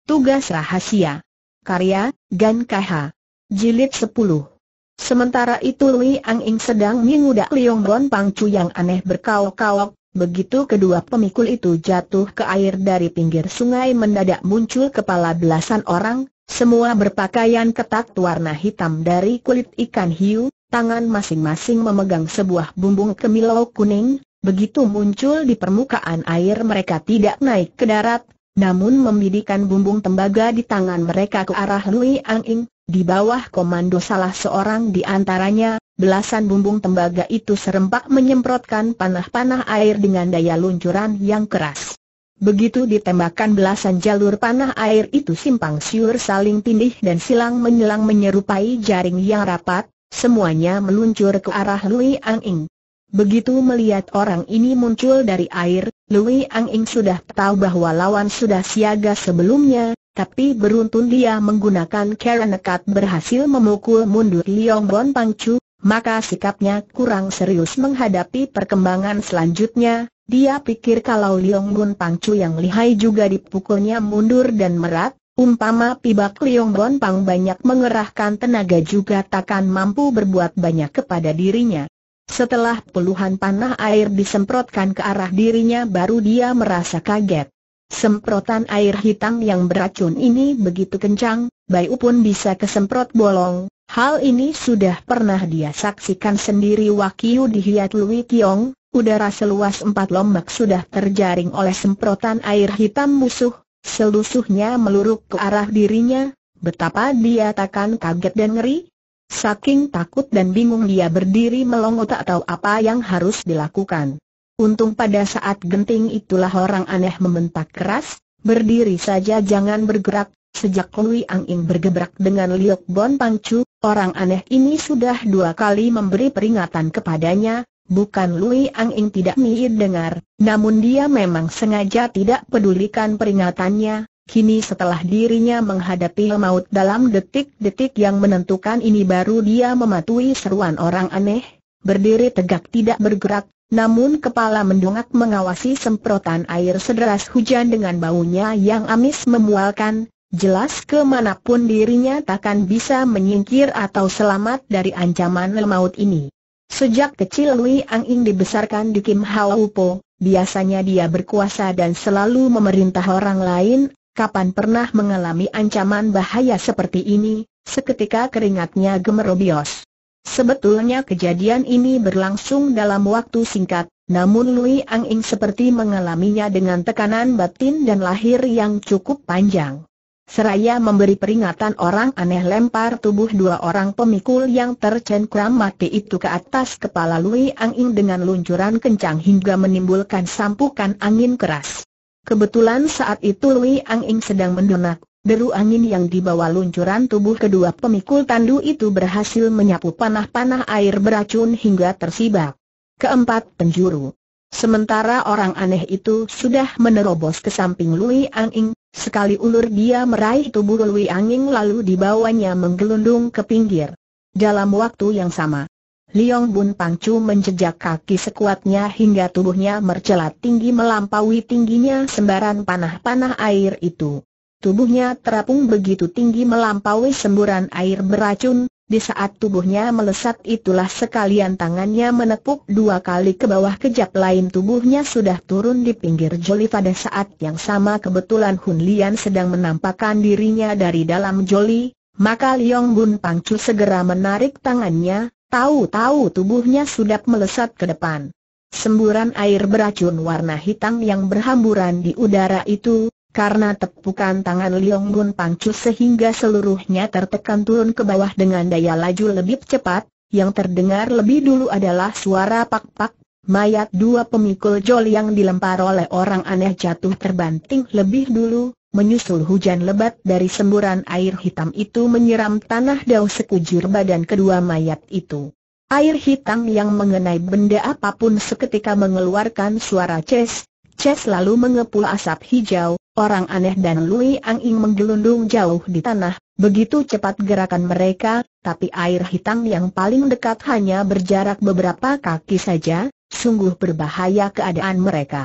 Tugas Rahasia. Karya, Gan KH. Jilid 10. Sementara itu Lui Anging sedang mengudak Liong Bon Pangcu yang aneh berkaok-kaok. Begitu kedua pemikul itu jatuh ke air dari pinggir sungai, mendadak muncul kepala belasan orang, semua berpakaian ketat warna hitam dari kulit ikan hiu, tangan masing-masing memegang sebuah bumbung kemilau kuning. Begitu muncul di permukaan air, mereka tidak naik ke darat, namun membidikan bumbung tembaga di tangan mereka ke arah Lui Anging. Di bawah komando salah seorang di antaranya, belasan bumbung tembaga itu serempak menyemprotkan panah-panah air dengan daya luncuran yang keras. Begitu ditembakkan, belasan jalur panah air itu simpang siur saling tindih dan silang menyelang menyerupai jaring yang rapat, semuanya meluncur ke arah Lui Anging. Begitu melihat orang ini muncul dari air, Lui Anging sudah tahu bahwa lawan sudah siaga sebelumnya, tapi beruntun dia menggunakan cara nekat berhasil memukul mundur Liong Bon Pangcu, maka sikapnya kurang serius menghadapi perkembangan selanjutnya. Dia pikir kalau Liong Bon Pangcu yang lihai juga dipukulnya mundur dan merat, umpama pibak Liong Bon Pang banyak mengerahkan tenaga juga takkan mampu berbuat banyak kepada dirinya. Setelah puluhan panah air disemprotkan ke arah dirinya, baru dia merasa kaget. Semprotan air hitam yang beracun ini begitu kencang, bayu pun bisa kesemprot bolong. Hal ini sudah pernah dia saksikan sendiri waktu di Hiat Lui Kiong. Udara seluas 4 lombak sudah terjaring oleh semprotan air hitam musuh, selusuhnya meluruk ke arah dirinya. Betapa dia takkan kaget dan ngeri. Saking takut dan bingung dia berdiri melongo, tak tahu apa yang harus dilakukan. Untung pada saat genting itulah orang aneh membentak keras, "Berdiri saja, jangan bergerak." Sejak Lui Anging bergebrak dengan Liong Bon Pangcu, orang aneh ini sudah 2 kali memberi peringatan kepadanya. Bukan Lui Anging tidak mau dengar, namun dia memang sengaja tidak pedulikan peringatannya. Kini setelah dirinya menghadapi maut dalam detik-detik yang menentukan ini, baru dia mematuhi seruan orang aneh. Berdiri tegak tidak bergerak, namun kepala mendongak mengawasi semprotan air sederas hujan dengan baunya yang amis memualkan. Jelas kemanapun dirinya takkan bisa menyingkir atau selamat dari ancaman maut ini. Sejak kecil Lui Anging dibesarkan di Kim Hau Po. Biasanya dia berkuasa dan selalu memerintah orang lain. Kapan pernah mengalami ancaman bahaya seperti ini? Seketika keringatnya gemerobios. Sebetulnya kejadian ini berlangsung dalam waktu singkat, namun Lui Anging seperti mengalaminya dengan tekanan batin dan lahir yang cukup panjang. Seraya memberi peringatan, orang aneh lempar tubuh 2 orang pemikul yang tercengkram mati itu ke atas kepala Lui Anging dengan luncuran kencang hingga menimbulkan sampukan angin keras. Kebetulan saat itu Lui Anging sedang mendenak. Deru angin yang dibawa luncuran tubuh kedua pemikul tandu itu berhasil menyapu panah-panah air beracun hingga tersibak ke 4 penjuru. Sementara orang aneh itu sudah menerobos ke samping Lui Anging. Sekali ulur dia meraih tubuh Lui Anging lalu dibawanya menggelundung ke pinggir. Dalam waktu yang sama, Liong Bon Pangcu menjejak kaki sekuatnya hingga tubuhnya mercelat tinggi melampaui tingginya sembaran panah-panah air itu. Tubuhnya terapung begitu tinggi melampaui semburan air beracun. Di saat tubuhnya melesat itulah sekalian tangannya menepuk 2 kali ke bawah, kejap lain tubuhnya sudah turun di pinggir joli. Pada saat yang sama kebetulan Hun Lian sedang menampakkan dirinya dari dalam joli, maka Liong Bon Pangcu segera menarik tangannya. Tahu-tahu tubuhnya sudah melesat ke depan. Semburan air beracun warna hitam yang berhamburan di udara itu, karena tepukan tangan Liong Bon Pangcu sehingga seluruhnya tertekan turun ke bawah dengan daya laju lebih cepat. Yang terdengar lebih dulu adalah suara pak-pak. Mayat 2 pemikul jol yang dilempar oleh orang aneh jatuh terbanting lebih dulu. Menyusul hujan lebat dari semburan air hitam itu menyiram tanah dau sekujur badan kedua mayat itu. Air hitam yang mengenai benda apapun seketika mengeluarkan suara ces, ces lalu mengepul asap hijau. Orang aneh dan Lui Anging menggelundung jauh di tanah. Begitu cepat gerakan mereka, tapi air hitam yang paling dekat hanya berjarak beberapa kaki saja. Sungguh berbahaya keadaan mereka.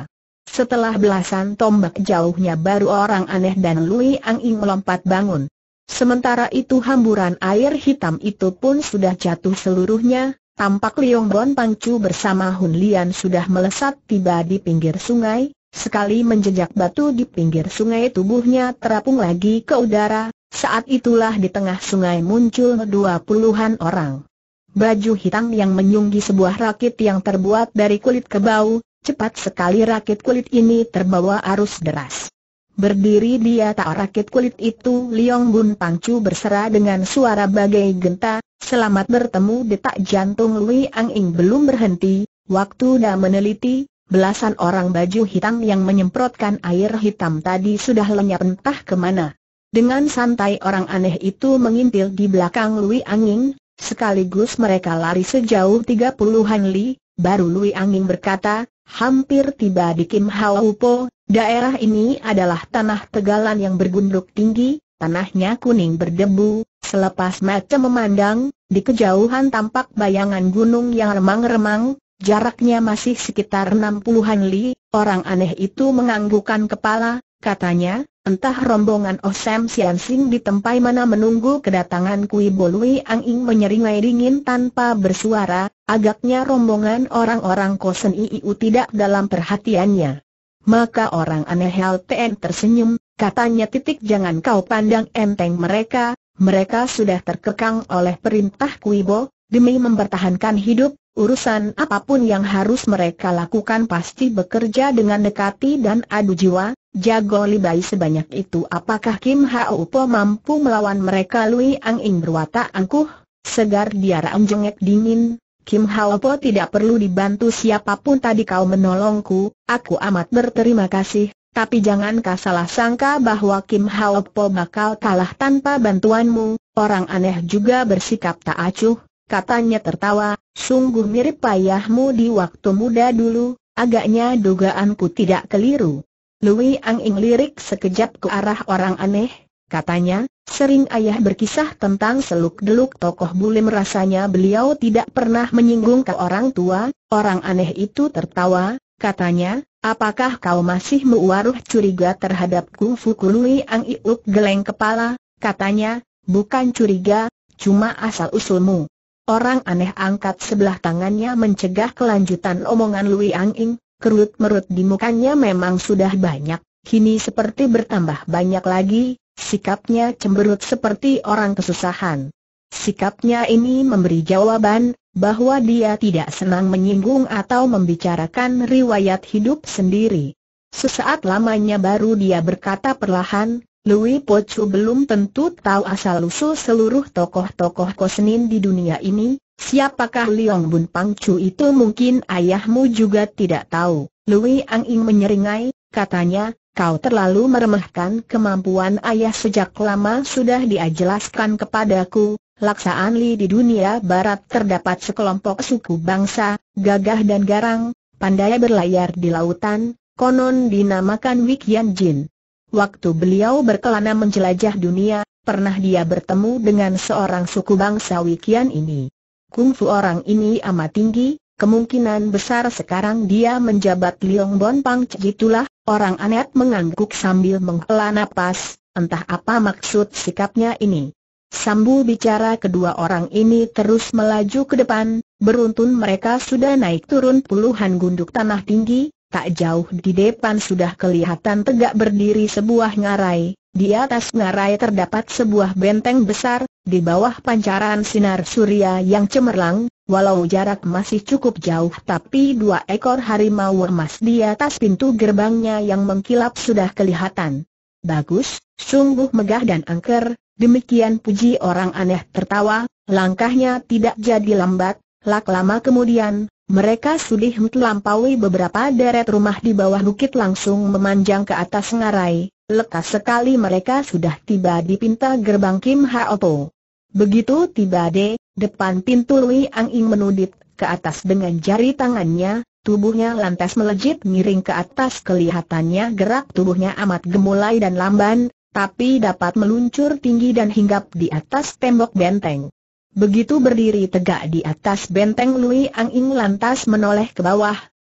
Setelah belasan tombak jauhnya baru orang aneh dan Lui Anging melompat bangun. Sementara itu hamburan air hitam itu pun sudah jatuh seluruhnya. Tampak Liong Bon Pangcu bersama Hun Lian sudah melesat tiba di pinggir sungai. Sekali menjejak batu di pinggir sungai tubuhnya terapung lagi ke udara. Saat itulah di tengah sungai muncul 20-an orang. Baju hitam yang menyunggi sebuah rakit yang terbuat dari kulit kebau. Cepat sekali rakit kulit ini terbawa arus deras. Berdiri di atas rakit kulit itu, Liong Bun Pangcu berseru dengan suara bagai genta. Selamat bertemu. Detak jantung Lui Anging belum berhenti. Waktu dah meneliti, belasan orang baju hitam yang menyemprotkan air hitam tadi sudah lenyap entah kemana. Dengan santai orang aneh itu mengintil di belakang Lui Anging. Sekaligus mereka lari sejauh 30-an li. Baru Lui Anging berkata, hampir tiba di Kim Hau Po. Daerah ini adalah tanah tegalan yang bergunduk tinggi. Tanahnya kuning berdebu. Selepas mata memandang, di kejauhan tampak bayangan gunung yang remang-remang. Jaraknya masih sekitar 60-an li. Orang aneh itu menganggukkan kepala. Katanya, entah rombongan Osem Sian Sing di tempat mana menunggu kedatangan Kui Bo. Lui Anging menyeringai dingin tanpa bersuara. Agaknya rombongan orang-orang Kosen Iu tidak dalam perhatiannya. Maka orang aneh LTN tersenyum. Katanya, jangan kau pandang enteng mereka. Mereka sudah terkekang oleh perintah Kui Bo. Demi mempertahankan hidup, urusan apapun yang harus mereka lakukan pasti bekerja dengan dekati dan adu jiwa. Jago libai sebanyak itu, apakah Kim Hau Po mampu melawan mereka? Lui Anging berwatak angkuh, segar dia menjengek dingin. Kim Hau Po tidak perlu dibantu siapapun. Tadi kau menolongku, aku amat berterima kasih. Tapi jangan kau salah sangka bahwa Kim Hau Po bakal kalah tanpa bantuanmu. Orang aneh juga bersikap tak acuh. Katanya tertawa, sungguh mirip ayahmu di waktu muda dulu. Agaknya dugaanku tidak keliru. Lui Anging lirik sekejap ke arah orang aneh. Katanya, sering ayah berkisah tentang seluk-beluk tokoh bulim. Rasanya beliau tidak pernah menyinggung ke orang tua. Orang aneh itu tertawa. Katanya, apakah kau masih mewaruh curiga terhadap kungfuku? Lui Anging geleng kepala. Katanya, bukan curiga, cuma asal-usulmu. Orang aneh angkat sebelah tangannya mencegah kelanjutan omongan Lui Anging. Kerut-merut di mukanya memang sudah banyak, kini seperti bertambah banyak lagi. Sikapnya cemberut seperti orang kesusahan. Sikapnya ini memberi jawaban bahwa dia tidak senang menyinggung atau membicarakan riwayat hidup sendiri. Sesaat lamanya baru dia berkata perlahan, Lui Po Chu belum tentu tahu asal-usul seluruh tokoh-tokoh Kosenin di dunia ini. Siapakah Liong Bun Pangcu itu? Mungkin ayahmu juga tidak tahu. Lui Anging menyeringai. Katanya, kau terlalu meremehkan kemampuan ayah. Sejak lama sudah dia jelaskan kepadaku. Laksaan Li di dunia barat terdapat sekelompok suku bangsa, gagah dan garang, pandai berlayar di lautan, konon dinamakan Wikian Jin. Waktu beliau berkelana menjelajah dunia, pernah dia bertemu dengan seorang suku bangsa Wikian ini. Kungfu orang ini amat tinggi, kemungkinan besar sekarang dia menjabat Liong Bon Pang. Itulah, orang aneh mengangguk sambil menghela napas. Entah apa maksud sikapnya ini. Sambil bicara kedua orang ini terus melaju ke depan. Beruntun mereka sudah naik turun puluhan gunduk tanah tinggi. Tak jauh di depan sudah kelihatan tegak berdiri sebuah ngarai. Di atas ngarai terdapat sebuah benteng besar. Di bawah pancaran sinar surya yang cemerlang, walau jarak masih cukup jauh, tapi 2 ekor harimau emas di atas pintu gerbangnya yang mengkilap sudah kelihatan. Bagus, sungguh megah dan angker. Demikian puji orang aneh tertawa. Langkahnya tidak jadi lambat. Lama kemudian, mereka sudah melampaui beberapa deret rumah di bawah bukit langsung memanjang ke atas ngarai. Lekas sekali mereka sudah tiba di pintu gerbang Kim Hau Po. Begitu tiba di depan pintu, Lui Anging menudit ke atas dengan jari tangannya. Tubuhnya lantas melejit miring ke atas. Kelihatannya gerak tubuhnya amat gemulai dan lamban, tapi dapat meluncur tinggi dan hinggap di atas tembok benteng. Begitu berdiri tegak di atas benteng, Lui Anging lantas menoleh ke bawah.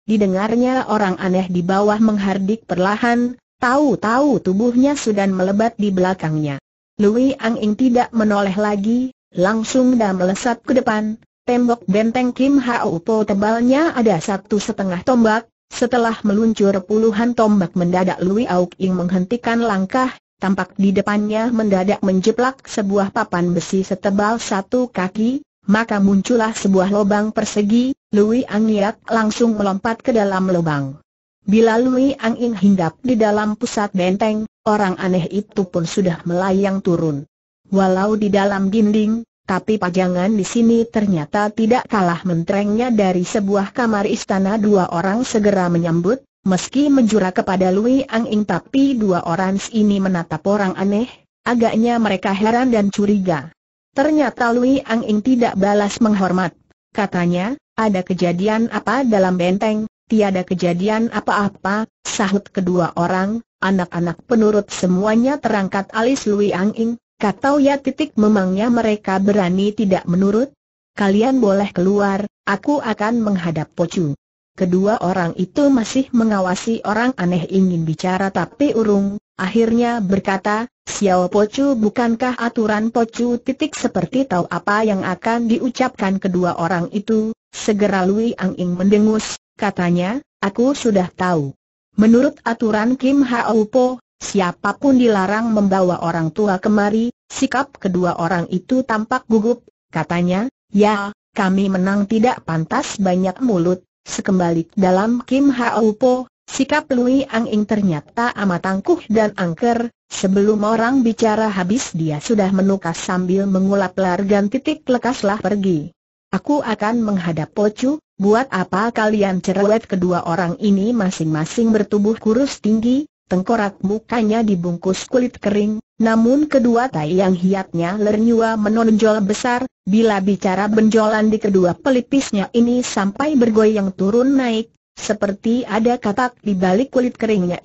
Didengarnya orang aneh di bawah menghardik perlahan, tahu-tahu tubuhnya sudah melebat di belakangnya. Lui Anging tidak menoleh lagi, langsung dan melesat ke depan. Tembok benteng Kim Hau Po tebalnya ada 1,5 tombak. Setelah meluncur puluhan tombak mendadak Lui Anging menghentikan langkah. Tampak di depannya mendadak menjeplak sebuah papan besi setebal 1 kaki, maka muncullah sebuah lubang persegi. Lui Anging langsung melompat ke dalam lubang. Bila Lui Anging hinggap di dalam pusat benteng, orang aneh itu pun sudah melayang turun. Walau di dalam dinding, tapi pajangan di sini ternyata tidak kalah menterengnya dari sebuah kamar istana. Dua orang segera menyambut, meski menjura kepada Lui Anging, tapi dua orang ini menatap orang aneh. Agaknya mereka heran dan curiga. Ternyata Lui Anging tidak balas menghormat. Katanya, ada kejadian apa dalam benteng? Tiada kejadian apa-apa, sahut kedua orang. Anak-anak penurut semuanya terangkat alis Lui Anging. Katau ya memangnya mereka berani tidak menurut? Kalian boleh keluar, aku akan menghadap Pocu. Kedua orang itu masih mengawasi orang aneh ingin bicara tapi urung, akhirnya berkata, Xiao Pocu, bukankah aturan Pocu seperti tahu apa yang akan diucapkan kedua orang itu? Segera Lui Anging mendengus, katanya, aku sudah tahu. Menurut aturan Kim Hau Po, siapapun dilarang membawa orang tua kemari. Sikap kedua orang itu tampak gugup. Katanya, ya, kami menang tidak pantas banyak mulut. Sekembali dalam Kim Hau Po, sikap Lui Anging ternyata amat tangguh dan angker. Sebelum orang bicara habis dia sudah menukas sambil mengulap largan. Lekaslah pergi. Aku akan menghadap Pocu. Buat apa kalian cerewet? Kedua orang ini masing-masing bertubuh kurus tinggi. Tengkorak mukanya dibungkus kulit kering, namun kedua tai yang hiatnya lenyua menonjol besar. Bila bicara benjolan di kedua pelipisnya ini sampai bergoyang turun naik, seperti ada katak di balik kulit keringnya.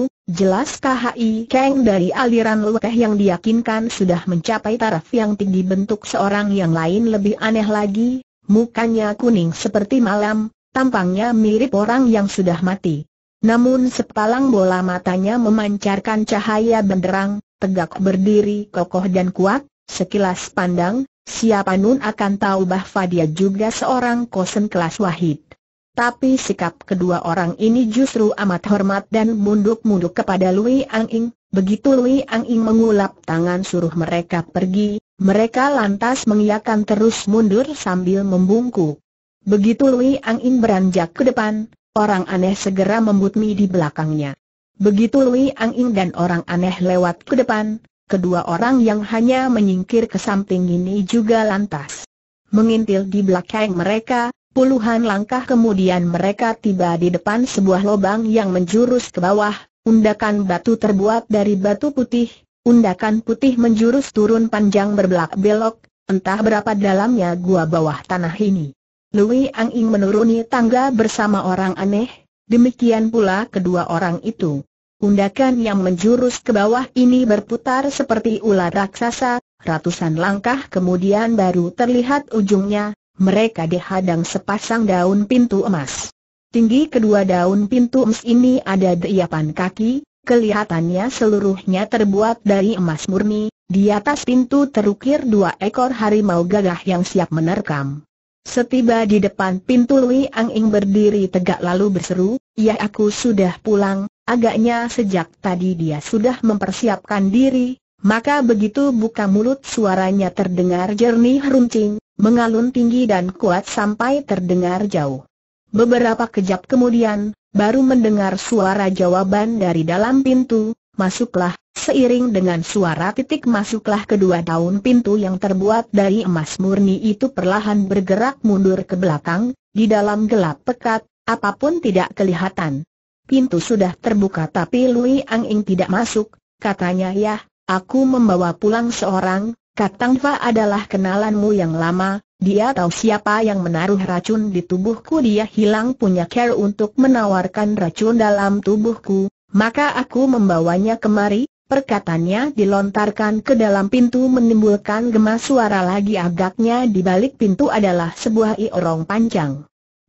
Jelas KHI Keng dari aliran luweh yang diyakinkan sudah mencapai taraf yang tinggi. Bentuk seorang yang lain lebih aneh lagi, mukanya kuning seperti malam, tampangnya mirip orang yang sudah mati. Namun sepalang bola matanya memancarkan cahaya benderang, tegak berdiri kokoh dan kuat. Sekilas pandang, siapa nun akan tahu bahwa dia juga seorang kosen kelas wahid. Tapi sikap kedua orang ini justru amat hormat dan munduk-munduk kepada Lui Anging. Begitu Lui Anging mengulap tangan suruh mereka pergi, mereka lantas mengiyakan terus mundur sambil membungkuk. Begitu Lui Anging beranjak ke depan, orang aneh segera membutmi di belakangnya. Begitu Lui Anging dan orang aneh lewat ke depan, kedua orang yang hanya menyingkir ke samping ini juga lantas mengintil di belakang mereka. Puluhan langkah kemudian mereka tiba di depan sebuah lubang yang menjurus ke bawah. Undakan batu terbuat dari batu putih. Undakan putih menjurus turun panjang berbelak belok. Entah berapa dalamnya gua bawah tanah ini. Lui Anging menuruni tangga bersama orang aneh, demikian pula kedua orang itu. Undakan yang menjurus ke bawah ini berputar seperti ular raksasa. Ratusan langkah kemudian baru terlihat ujungnya. Mereka dihadang sepasang daun pintu emas. Tinggi kedua daun pintu emas ini ada 8 kaki, kelihatannya seluruhnya terbuat dari emas murni. Di atas pintu terukir 2 ekor harimau gagah yang siap menerkam. Setiba di depan pintu Lui Anging berdiri tegak lalu berseru, "Ya, aku sudah pulang." Agaknya sejak tadi dia sudah mempersiapkan diri, maka begitu buka mulut suaranya terdengar jernih runcing, mengalun tinggi dan kuat sampai terdengar jauh. Beberapa kejap kemudian, baru mendengar suara jawaban dari dalam pintu, "Masuklah." Seiring dengan suara titik masuklah, kedua daun pintu yang terbuat dari emas murni itu perlahan bergerak mundur ke belakang. Di dalam gelap pekat, apapun tidak kelihatan. Pintu sudah terbuka tapi Lui Anging tidak masuk. Katanya, "Ya, aku membawa pulang seorang. Katang Fa adalah kenalanmu yang lama. Dia tahu siapa yang menaruh racun di tubuhku. Dia hilang punya care untuk menawarkan racun dalam tubuhku, maka aku membawanya kemari." Perkataannya dilontarkan ke dalam pintu menimbulkan gema suara lagi. Agaknya di balik pintu adalah sebuah iorong panjang.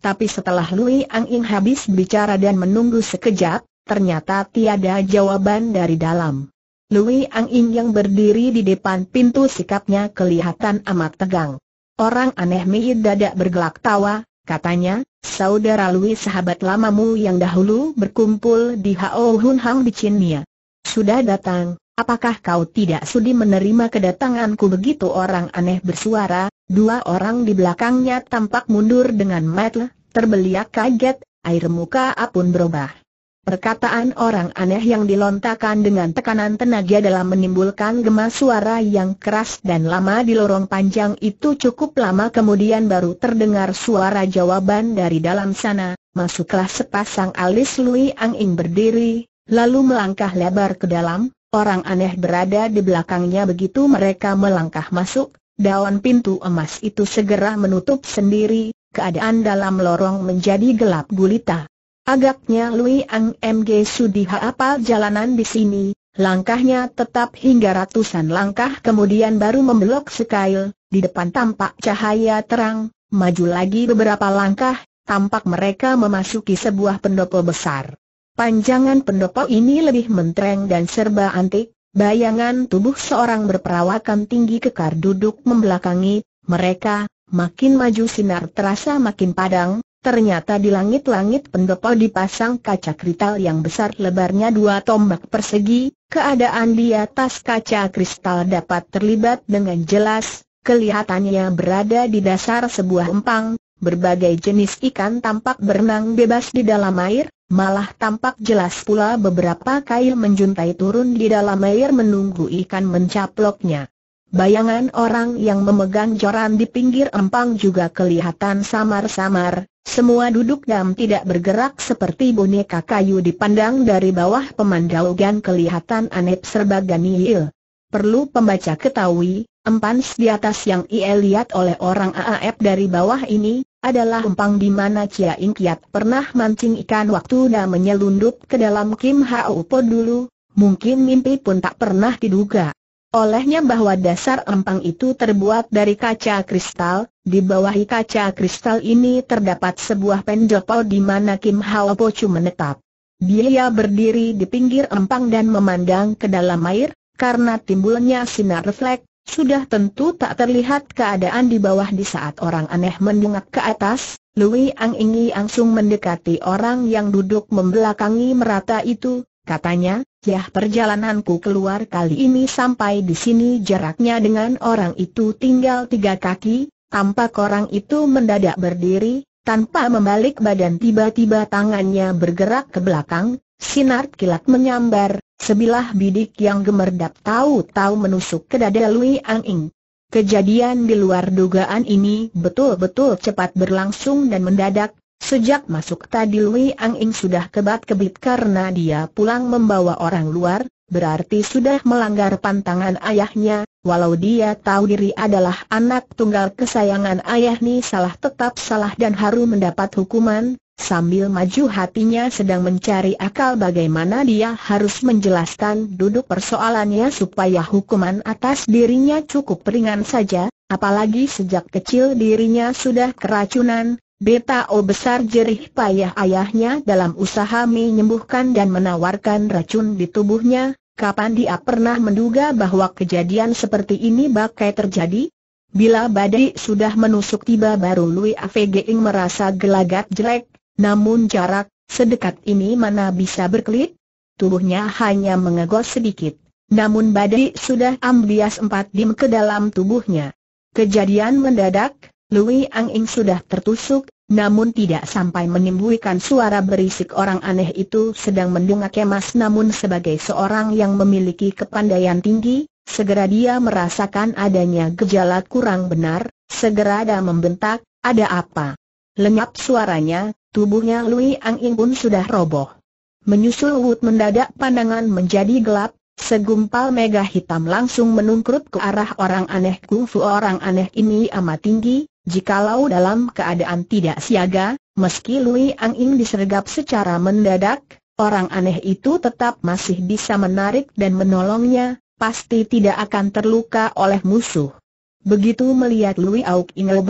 Tapi setelah Lui Ang Ing habis bicara dan menunggu sekejap, ternyata tiada jawaban dari dalam. Lui Ang Ing yang berdiri di depan pintu sikapnya kelihatan amat tegang. Orang aneh dadak bergelak tawa, katanya, "Saudara Lui, sahabat lamamu yang dahulu berkumpul di Hao Hun Hang di Chinia. Sudah datang, apakah kau tidak sudi menerima kedatanganku?" Begitu orang aneh bersuara, dua orang di belakangnya tampak mundur dengan mata terbeliak kaget, air muka pun berubah. Perkataan orang aneh yang dilontarkan dengan tekanan tenaga dalam menimbulkan gema suara yang keras dan lama di lorong panjang itu. Cukup lama kemudian baru terdengar suara jawaban dari dalam sana, "Masuklah." Sepasang alis Lui Ang Ing berdiri, lalu melangkah lebar ke dalam. Orang aneh berada di belakangnya. Begitu mereka melangkah masuk, daun pintu emas itu segera menutup sendiri. Keadaan dalam lorong menjadi gelap gulita. Agaknya Lui Ang Mg sudi hafal jalanan di sini. Langkahnya tetap hingga ratusan langkah kemudian baru membelok sekail. Di depan tampak cahaya terang. Maju lagi beberapa langkah, tampak mereka memasuki sebuah pendopo besar. Panjangan pendopo ini lebih mentereng dan serba antik. Bayangan tubuh seorang berperawakan tinggi kekar duduk membelakangi mereka. Makin maju sinar terasa makin padang. Ternyata di langit-langit pendopo dipasang kaca kristal yang besar, lebarnya 2 tombak persegi. Keadaan di atas kaca kristal dapat terlibat dengan jelas. Kelihatannya berada di dasar sebuah empang. Berbagai jenis ikan tampak berenang bebas di dalam air. Malah tampak jelas pula beberapa kail menjuntai turun di dalam air menunggu ikan mencaploknya. Bayangan orang yang memegang joran di pinggir empang juga kelihatan samar-samar. Semua duduk diam tidak bergerak seperti boneka kayu. Dipandang dari bawah pemandangan kelihatan aneh serba ganiyil. Perlu pembaca ketahui, empan di atas yang ia lihat oleh orang AAF dari bawah ini adalah empang di mana Chia Ing Kiat pernah mancing ikan waktu dia menyelundup ke dalam Kim Hao Po dulu. Mungkin mimpi pun tak pernah diduga olehnya bahwa dasar empang itu terbuat dari kaca kristal. Di bawah kaca kristal ini terdapat sebuah pendopo di mana Kim Hao Po Chu menetap. Dia berdiri di pinggir empang dan memandang ke dalam air. Karena timbulnya sinar refleks, sudah tentu tak terlihat keadaan di bawah. Di saat orang aneh mendongak ke atas, Lui Ang Ing langsung mendekati orang yang duduk membelakangi merata itu. Katanya, "Yah, perjalananku keluar kali ini sampai di sini jaraknya dengan orang itu tinggal 3 kaki." Tampak orang itu mendadak berdiri, tanpa membalik badan tiba-tiba tangannya bergerak ke belakang. Sinar kilat menyambar, sebilah bidik yang gemerdap tahu-tahu menusuk ke dada Lui Ang Ing. Kejadian di luar dugaan ini betul-betul cepat berlangsung dan mendadak. Sejak masuk tadi Lui Ang Ing sudah kebat-kebit karena dia pulang membawa orang luar, berarti sudah melanggar pantangan ayahnya. Walau dia tahu diri adalah anak tunggal kesayangan ayah ni salah tetap salah dan harus mendapat hukuman. Sambil maju hatinya sedang mencari akal bagaimana dia harus menjelaskan duduk persoalannya supaya hukuman atas dirinya cukup ringan saja, apalagi sejak kecil dirinya sudah keracunan. Betao besar jerih payah ayahnya dalam usaha menyembuhkan dan menawarkan racun di tubuhnya. Kapan dia pernah menduga bahwa kejadian seperti ini bakal terjadi? Bila badai sudah menusuk tiba baru Lui Afging merasa gelagat jelek. Namun jarak sedekat ini mana bisa berkelit? Tubuhnya hanya mengegos sedikit. Namun badai sudah ambias 4 dim ke dalam tubuhnya. Kejadian mendadak, Lui Ang Ing sudah tertusuk. Namun tidak sampai menimbulkan suara berisik. Orang aneh itu sedang mendongak kemas, namun sebagai seorang yang memiliki kepandaian tinggi, segera dia merasakan adanya gejala kurang benar. Segera dia membentak, "Ada apa?" Lenyap suaranya, tubuhnya Lui Ang Ing pun sudah roboh. Menyusul wud mendadak pandangan menjadi gelap. Segumpal mega hitam langsung menungkrut ke arah orang aneh. Kungfu orang aneh ini amat tinggi. Jikalau dalam keadaan tidak siaga, meski Lui Ang Ing disergap secara mendadak, orang aneh itu tetap masih bisa menarik dan menolongnya, pasti tidak akan terluka oleh musuh. Begitu melihat Lui Ang Ing roboh,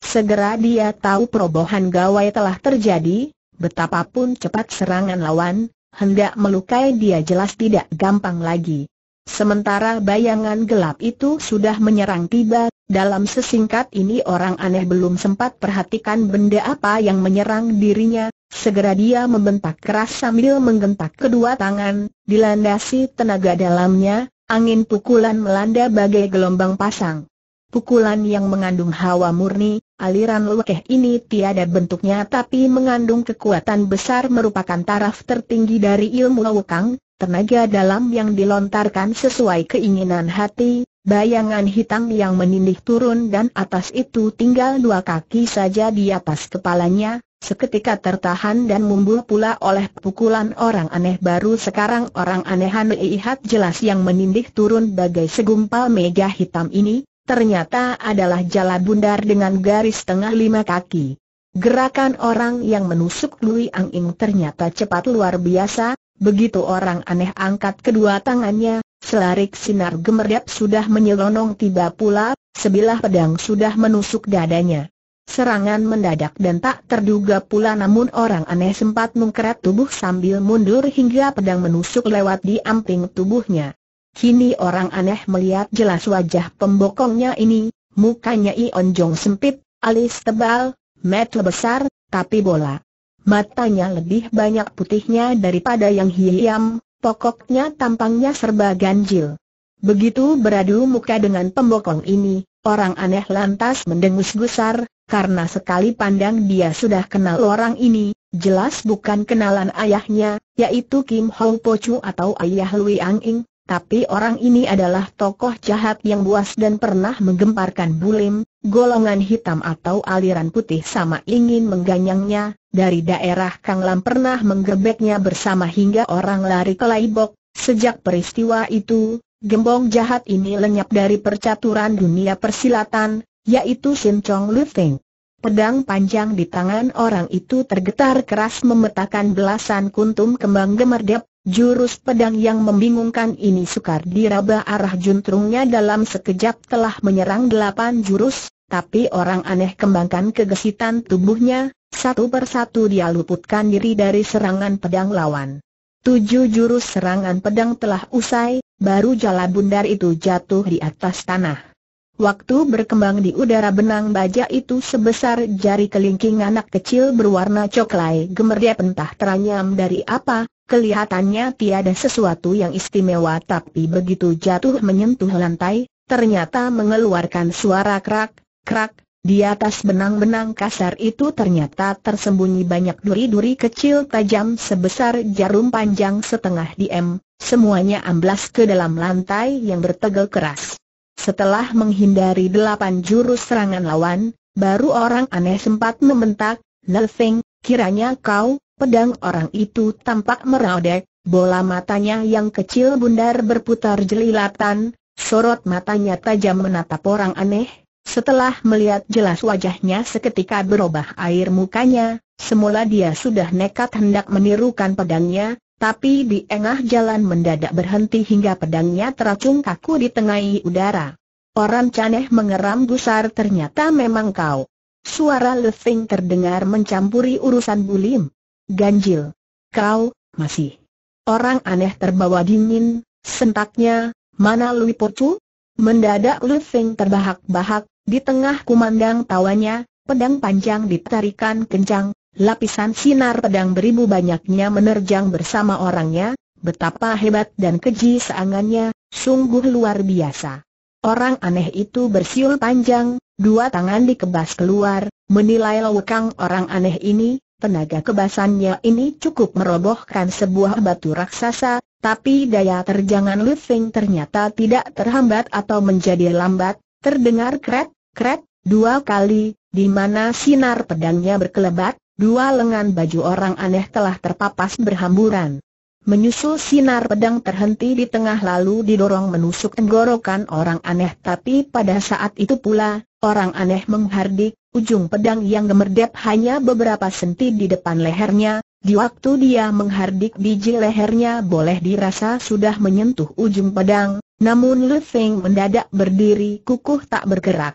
Segera dia tahu perobohan gawai telah terjadi. Betapapun cepat serangan lawan, hendak melukai dia jelas tidak gampang lagi. Sementara bayangan gelap itu sudah menyerang tiba. Dalam sesingkat ini orang aneh belum sempat perhatikan benda apa yang menyerang dirinya. Segera dia membentak keras sambil menggentak kedua tangan. Dilandasi tenaga dalamnya, angin pukulan melanda bagai gelombang pasang. Pukulan yang mengandung hawa murni. Aliran lekeh ini tiada bentuknya tapi mengandung kekuatan besar, merupakan taraf tertinggi dari ilmu Wukang. Tenaga dalam yang dilontarkan sesuai keinginan hati. Bayangan hitam yang menindih turun dan atas itu tinggal 2 kaki saja di atas kepalanya. Seketika tertahan dan mumbul pula oleh pukulan orang aneh. Baru sekarang orang aneh lihat jelas yang menindih turun bagai segumpal meja hitam ini ternyata adalah jala bundar dengan garis tengah 5 kaki. Gerakan orang yang menusuk Lui Anging ternyata cepat luar biasa. Begitu orang aneh angkat kedua tangannya, selarik sinar gemerdap sudah menyelonong tiba pula, sebilah pedang sudah menusuk dadanya. Serangan mendadak dan tak terduga pula, namun orang aneh sempat mengkeret tubuh sambil mundur hingga pedang menusuk lewat di amping tubuhnya. Kini orang aneh melihat jelas wajah pembokongnya ini. Mukanya onjong sempit, alis tebal, mata besar, tapi bola matanya lebih banyak putihnya daripada yang hiam. Pokoknya tampangnya serba ganjil. Begitu beradu muka dengan pembokong ini, orang aneh lantas mendengus gusar, karena sekali pandang dia sudah kenal orang ini. Jelas bukan kenalan ayahnya, yaitu Kim Hou Po Chu atau ayah Lui Anging. Tapi orang ini adalah tokoh jahat yang buas dan pernah menggemparkan bulim, golongan hitam atau aliran putih sama ingin mengganyangnya. Dari daerah Kang Lam pernah menggebeknya bersama hingga orang lari ke Laibok. Sejak peristiwa itu, gembong jahat ini lenyap dari percaturan dunia persilatan, yaitu Sin Chong Lu Feng. Pedang panjang di tangan orang itu tergetar keras memetakan belasan kuntum kembang gemerdap. Jurus pedang yang membingungkan ini sukar diraba arah juntrungnya dalam sekejap telah menyerang 8 jurus, tapi orang aneh kembangkan kegesitan tubuhnya, satu persatu dia luputkan diri dari serangan pedang lawan. 7 jurus serangan pedang telah usai, baru jala bundar itu jatuh di atas tanah. Waktu berkembang di udara benang baja itu sebesar jari kelingking anak kecil berwarna coklat gemerdap, entah teranyam dari apa. Kelihatannya tiada sesuatu yang istimewa, tapi begitu jatuh menyentuh lantai, ternyata mengeluarkan suara krak, krak. Di atas benang-benang kasar itu ternyata tersembunyi banyak duri-duri kecil tajam sebesar jarum panjang setengah dm. Semuanya amblas ke dalam lantai yang bertegel keras. Setelah menghindari 8 jurus serangan lawan, baru orang aneh sempat membentak, "Nelfeng, kiranya kau..." Pedang orang itu tampak merodek, bola matanya yang kecil bundar berputar jelilatan, sorot matanya tajam menatap orang aneh. Setelah melihat jelas wajahnya seketika berubah air mukanya. Semula dia sudah nekat hendak menirukan pedangnya, tapi di tengah jalan mendadak berhenti hingga pedangnya teracung kaku di tengah udara. Orang caneh mengeram gusar, "Ternyata memang kau." Suara Lefeng terdengar mencampuri urusan bulim. "Ganjil. Kau masih..." Orang aneh terbawa dingin, sentaknya, "Mana Lui Po Chu?" Mendadak Lefeng terbahak-bahak, di tengah kumandang tawanya, pedang panjang ditarikan kencang, lapisan sinar pedang beribu banyaknya menerjang bersama orangnya. Betapa hebat dan keji seangannya, sungguh luar biasa. Orang aneh itu bersiul panjang, 2 tangan dikebas keluar, menilai lawakang orang aneh ini. Tenaga kebasannya ini cukup merobohkan sebuah batu raksasa, tapi daya terjangan Lefeng ternyata tidak terhambat atau menjadi lambat. Terdengar kret, kret, 2 kali, di mana sinar pedangnya berkelebat, 2 lengan baju orang aneh telah terpapas berhamburan. Menyusul sinar pedang terhenti di tengah lalu didorong menusuk tenggorokan orang aneh, tapi pada saat itu pula, orang aneh menghardik. Ujung pedang yang gemerdap hanya beberapa senti di depan lehernya. Di waktu dia menghardik, biji lehernya boleh dirasa sudah menyentuh ujung pedang. Namun Lefeng mendadak berdiri kukuh tak bergerak.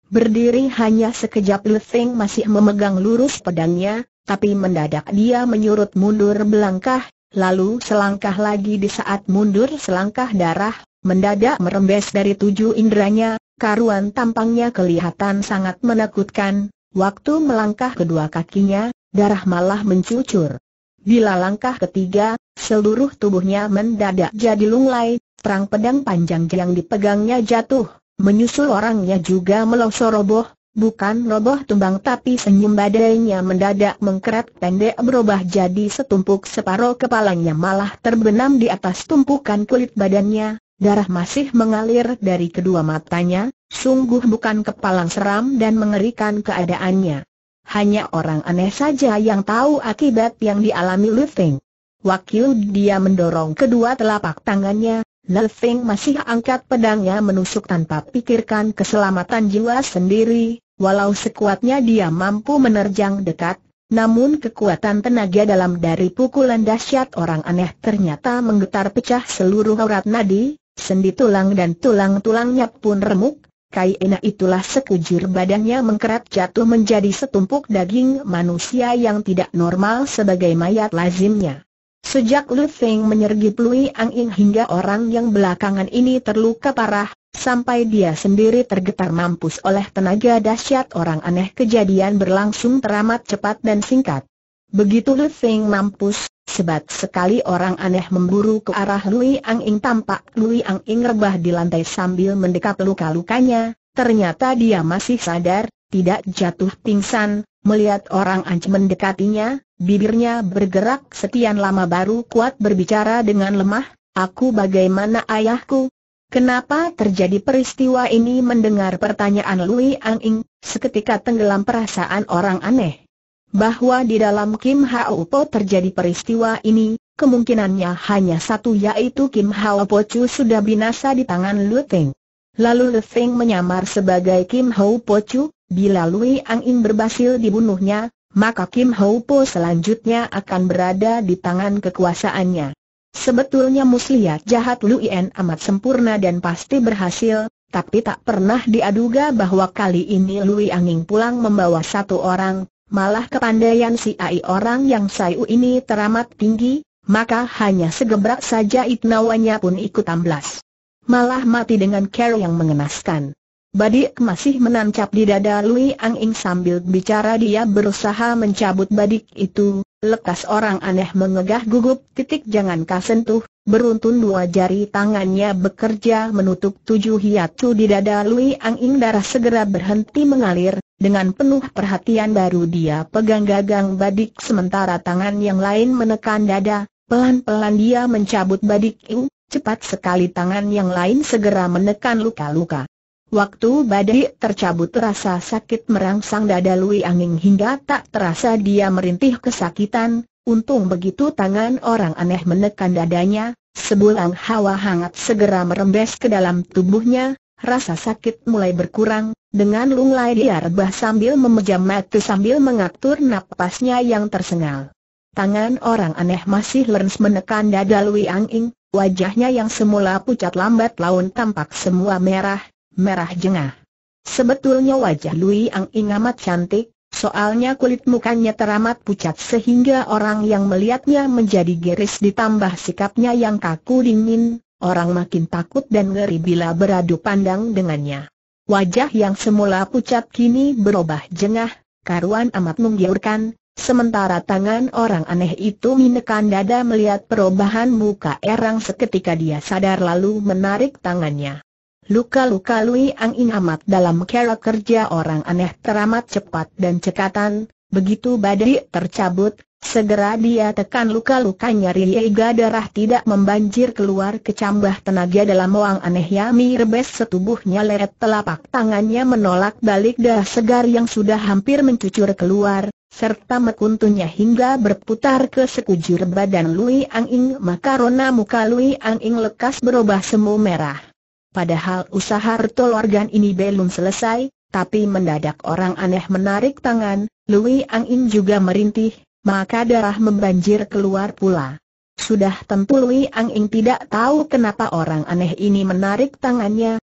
Berdiri hanya sekejap Lu Feng masih memegang lurus pedangnya, tapi mendadak dia menyurut mundur belangkah, lalu selangkah lagi. Di saat mundur selangkah darah mendadak merembes dari 7 inderanya, karuan tampangnya kelihatan sangat menakutkan. Waktu melangkah kedua kakinya, darah malah mencucur. Bila langkah ketiga, seluruh tubuhnya mendadak jadi lunglai, terang pedang panjang yang dipegangnya jatuh. Menyusul orangnya juga melosor roboh, bukan roboh tumbang tapi senyum badainya mendadak mengkeret pendek berubah jadi setumpuk. Separuh kepalanya malah terbenam di atas tumpukan kulit badannya, darah masih mengalir dari kedua matanya, sungguh bukan kepalang seram dan mengerikan keadaannya. Hanya orang aneh saja yang tahu akibat yang dialami Lu Feng. Wakil dia mendorong kedua telapak tangannya. Lu Feng masih angkat pedangnya menusuk tanpa pikirkan keselamatan jiwa sendiri. Walau sekuatnya dia mampu menerjang dekat, namun kekuatan tenaga dalam dari pukulan dahsyat orang aneh ternyata menggetar pecah seluruh urat nadi, sendi tulang dan tulang-tulangnya pun remuk. Karena itulah sekujur badannya mengkeret jatuh menjadi setumpuk daging manusia yang tidak normal sebagai mayat lazimnya. Sejak Lu Feng menyergip Lui Anging hingga orang yang belakangan ini terluka parah, sampai dia sendiri tergetar mampus oleh tenaga dahsyat orang aneh, kejadian berlangsung teramat cepat dan singkat. Begitu Lu Feng mampus, sebat sekali orang aneh memburu ke arah Lui Anging. Tampak Lui Anging rebah di lantai sambil mendekap luka-lukanya. Ternyata dia masih sadar, tidak jatuh pingsan. Melihat orang aneh mendekatinya, bibirnya bergerak sekian lama baru kuat berbicara dengan lemah. "Aku bagaimana ayahku? Kenapa terjadi peristiwa ini?" Mendengar pertanyaan Lui Anging, seketika tenggelam perasaan orang aneh. Bahwa di dalam Kim Hao Po terjadi peristiwa ini, kemungkinannya hanya satu, yaitu Kim Hao Po Chu sudah binasa di tangan Lu Feng. Lalu Lu Feng menyamar sebagai Kim Hao Po Chu. Bila Lui Anging berhasil dibunuhnya, maka Kim Hao Po selanjutnya akan berada di tangan kekuasaannya. Sebetulnya muslihat jahat Lu Yen amat sempurna dan pasti berhasil, tapi tak pernah diaduga bahwa kali ini Lui Anging pulang membawa satu orang. Malah kepandaian si ai orang yang sayu ini teramat tinggi, maka hanya segebrak saja itnawanya pun ikut amblas. Malah mati dengan cara yang mengenaskan. Badik masih menancap di dada Lui Anging. Sambil bicara dia berusaha mencabut badik itu. Lekas orang aneh mengegah gugup. Jangan kau sentuh. Beruntun 2 jari tangannya bekerja menutup 7 hiatu di dada Lui Anging. Darah segera berhenti mengalir. Dengan penuh perhatian baru dia pegang gagang badik, sementara tangan yang lain menekan dada. Pelan-pelan dia mencabut badik itu. Cepat sekali tangan yang lain segera menekan luka-luka. Waktu badik tercabut, rasa sakit merangsang dada Lui Anging hingga tak terasa dia merintih kesakitan. Untung begitu tangan orang aneh menekan dadanya, sebulang hawa hangat segera merembes ke dalam tubuhnya. Rasa sakit mulai berkurang. Dengan lunglai dia rebah sambil memejam mata sambil mengatur napasnya yang tersengal. Tangan orang aneh masih lemas menekan dada Lui Anging. Wajahnya yang semula pucat lambat laun tampak semua merah jengah. Sebetulnya wajah Lui Anging amat cantik, soalnya kulit mukanya teramat pucat sehingga orang yang melihatnya menjadi giris, ditambah sikapnya yang kaku dingin, orang makin takut dan ngeri bila beradu pandang dengannya. Wajah yang semula pucat kini berubah jengah, karuan amat menggiurkan. Sementara tangan orang aneh itu menekan dada. Melihat perubahan muka erang, seketika dia sadar lalu menarik tangannya. Luka-luka Lui Anging amat dalam, cara kerja orang aneh teramat cepat dan cekatan. Begitu badik tercabut, segera dia tekan luka-lukanya hingga darah tidak membanjir keluar. Kecambah tenaga dalam orang aneh yami rebes setubuhnya, leret telapak tangannya menolak balik darah segar yang sudah hampir mencucur keluar, serta mekuntunya hingga berputar ke sekujur badan Lui Anging. Maka rona muka Lui Anging lekas berubah semu merah. Padahal usaha retol organ ini belum selesai, tapi mendadak orang aneh menarik tangan, Lui Anging juga merintih, maka darah membanjir keluar pula. Sudah tentu Lui Anging tidak tahu kenapa orang aneh ini menarik tangannya,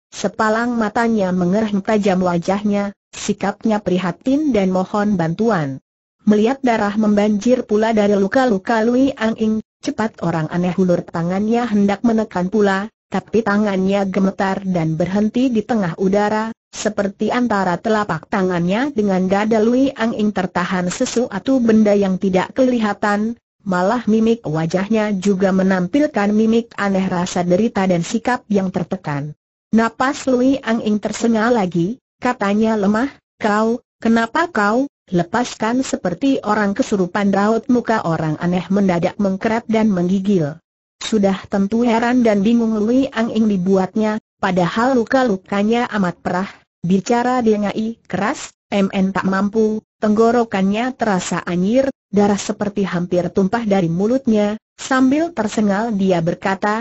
sepalang matanya mengerem tajam wajahnya, sikapnya prihatin dan mohon bantuan. Melihat darah membanjir pula dari luka-luka Lui Anging, cepat orang aneh hulur tangannya hendak menekan pula, tapi tangannya gemetar dan berhenti di tengah udara, seperti antara telapak tangannya dengan dada Lui Anging tertahan sesuatu benda yang tidak kelihatan, malah mimik wajahnya juga menampilkan mimik aneh rasa derita dan sikap yang tertekan. Napas Lui Anging tersengal lagi, katanya lemah, kenapa kau? Lepaskan seperti orang kesurupan, raut muka orang aneh mendadak mengkerut dan menggigil. Sudah tentu heran dan bingung Lui Anging dibuatnya, padahal luka-lukanya amat perah, bicara dengai keras, tak mampu, tenggorokannya terasa anyir, darah seperti hampir tumpah dari mulutnya, sambil tersengal dia berkata,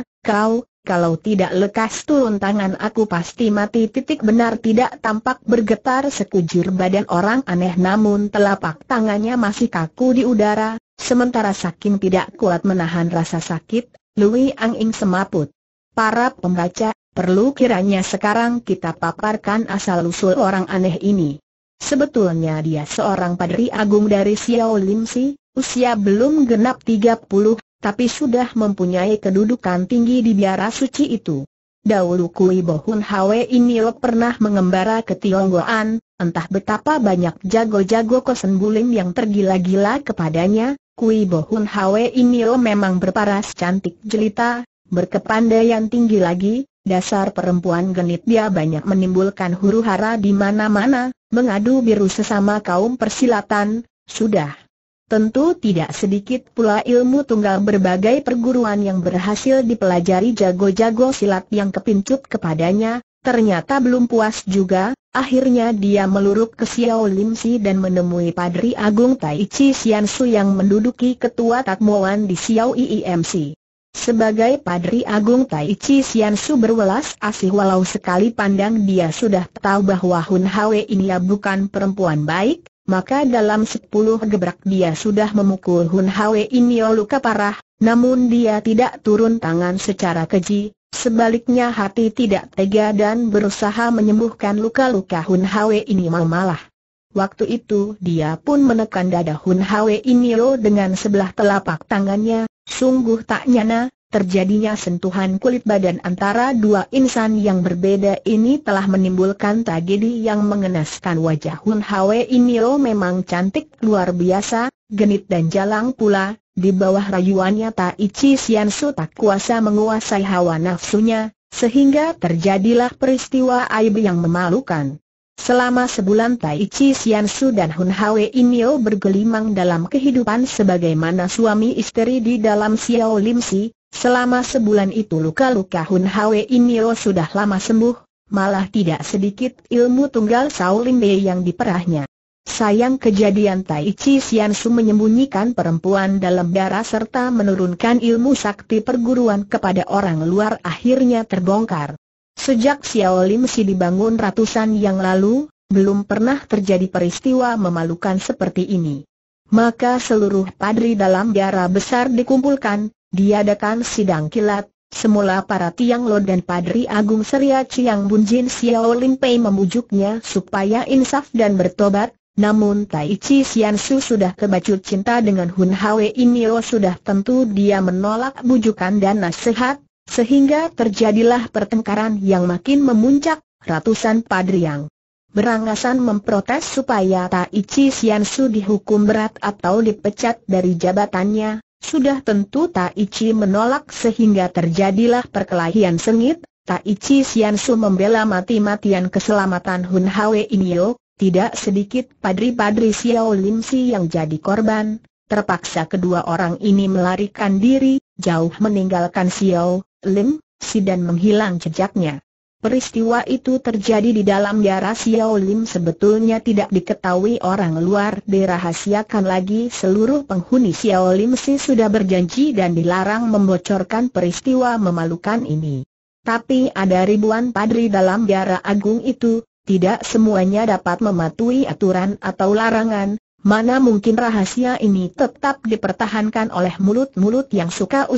kalau tidak lekas turun tangan aku pasti mati. Benar tidak tampak bergetar sekujur badan orang aneh, namun telapak tangannya masih kaku di udara, sementara saking tidak kuat menahan rasa sakit, Lui Anging semaput. Para pembaca, perlu kiranya sekarang kita paparkan asal-usul orang aneh ini. Sebetulnya dia seorang Padri Agung dari Xiao Lim Si, usia belum genap 30, tapi sudah mempunyai kedudukan tinggi di biara suci itu. Dahulu Kui Bo Hun Hwe Inio pernah mengembara ke Tionggoan, entah betapa banyak jago-jago kosen bulim yang tergila-gila kepadanya. Kui Bo Hun Hwe Inio memang berparas cantik jelita, berkepandaian tinggi lagi, dasar perempuan genit dia banyak menimbulkan huru-hara di mana-mana, mengadu biru sesama kaum persilatan, sudah. Tentu tidak sedikit pula ilmu tunggal berbagai perguruan yang berhasil dipelajari jago-jago silat yang kepincut kepadanya. Ternyata belum puas juga, akhirnya dia meluruk ke Xiao Lim Si dan menemui Padri Agung Tai Chi Sian Su yang menduduki ketua Tatmoan di Xiao IIMC. Sebagai Padri Agung Tai Chi Sian Su berwelas asih, walau sekali pandang dia sudah tahu bahwa Hun Hwe ini bukan perempuan baik, maka dalam 10 gebrak dia sudah memukul Hun Hwe ini luka parah, namun dia tidak turun tangan secara keji, sebaliknya hati tidak tega dan berusaha menyembuhkan luka-luka Hun Hwe ini malah. Waktu itu dia pun menekan dada Hun Hwe ini dengan sebelah telapak tangannya, sungguh tak nyana. Terjadinya sentuhan kulit badan antara dua insan yang berbeda ini telah menimbulkan tragedi yang mengenaskan. Wajah Hun Hwe ini memang cantik luar biasa, genit dan jalang pula. Di bawah rayuannya Tai Chi Sian Su tak kuasa menguasai hawa nafsunya, sehingga terjadilah peristiwa aib yang memalukan. Selama sebulan Tai Chi Sian Su dan Hun Hwe ini bergelimang dalam kehidupan sebagaimana suami istri di dalam Xiao Lim Si. Selama sebulan itu luka-luka Hun Hwe ini sudah lama sembuh, malah tidak sedikit ilmu tunggal Sao Lim Bei yang diperahnya. Sayang kejadian Tai Chi Sian Su menyembunyikan perempuan dalam darah serta menurunkan ilmu sakti perguruan kepada orang luar akhirnya terbongkar. Sejak Xiao Lim Si dibangun ratusan yang lalu, belum pernah terjadi peristiwa memalukan seperti ini. Maka seluruh padri dalam biara besar dikumpulkan. Diadakan sidang kilat. Semula para Tiang Lo dan Padri Agung Seria Chiang Bun Jin Xiao Lim Pei memujuknya supaya insaf dan bertobat, namun Tai Chi Sian Su sudah kebacut cinta dengan Hun Hwe ini, sudah tentu dia menolak bujukan dan nasihat, sehingga terjadilah pertengkaran yang makin memuncak. Ratusan padri yang berangasan memprotes supaya Tai Chi Sian Su dihukum berat atau dipecat dari jabatannya. Sudah tentu Tai Chi menolak sehingga terjadilah perkelahian sengit. Tai Chi Sian Su membela mati-matian keselamatan Hun Hwe ini. Tidak sedikit padri-padri Xiao Lim Si yang jadi korban. Terpaksa kedua orang ini melarikan diri, jauh meninggalkan Xiao Lim Si dan menghilang jejaknya. Peristiwa itu terjadi di dalam biara Xiao Lim, sebetulnya tidak diketahui orang luar, dirahasiakan lagi. Seluruh penghuni Xiao Lim Si sudah berjanji dan dilarang membocorkan peristiwa memalukan ini. Tapi ada ribuan padri dalam biara agung itu, tidak semuanya dapat mematuhi aturan atau larangan. Mana mungkin rahasia ini tetap dipertahankan oleh mulut-mulut yang suka usil.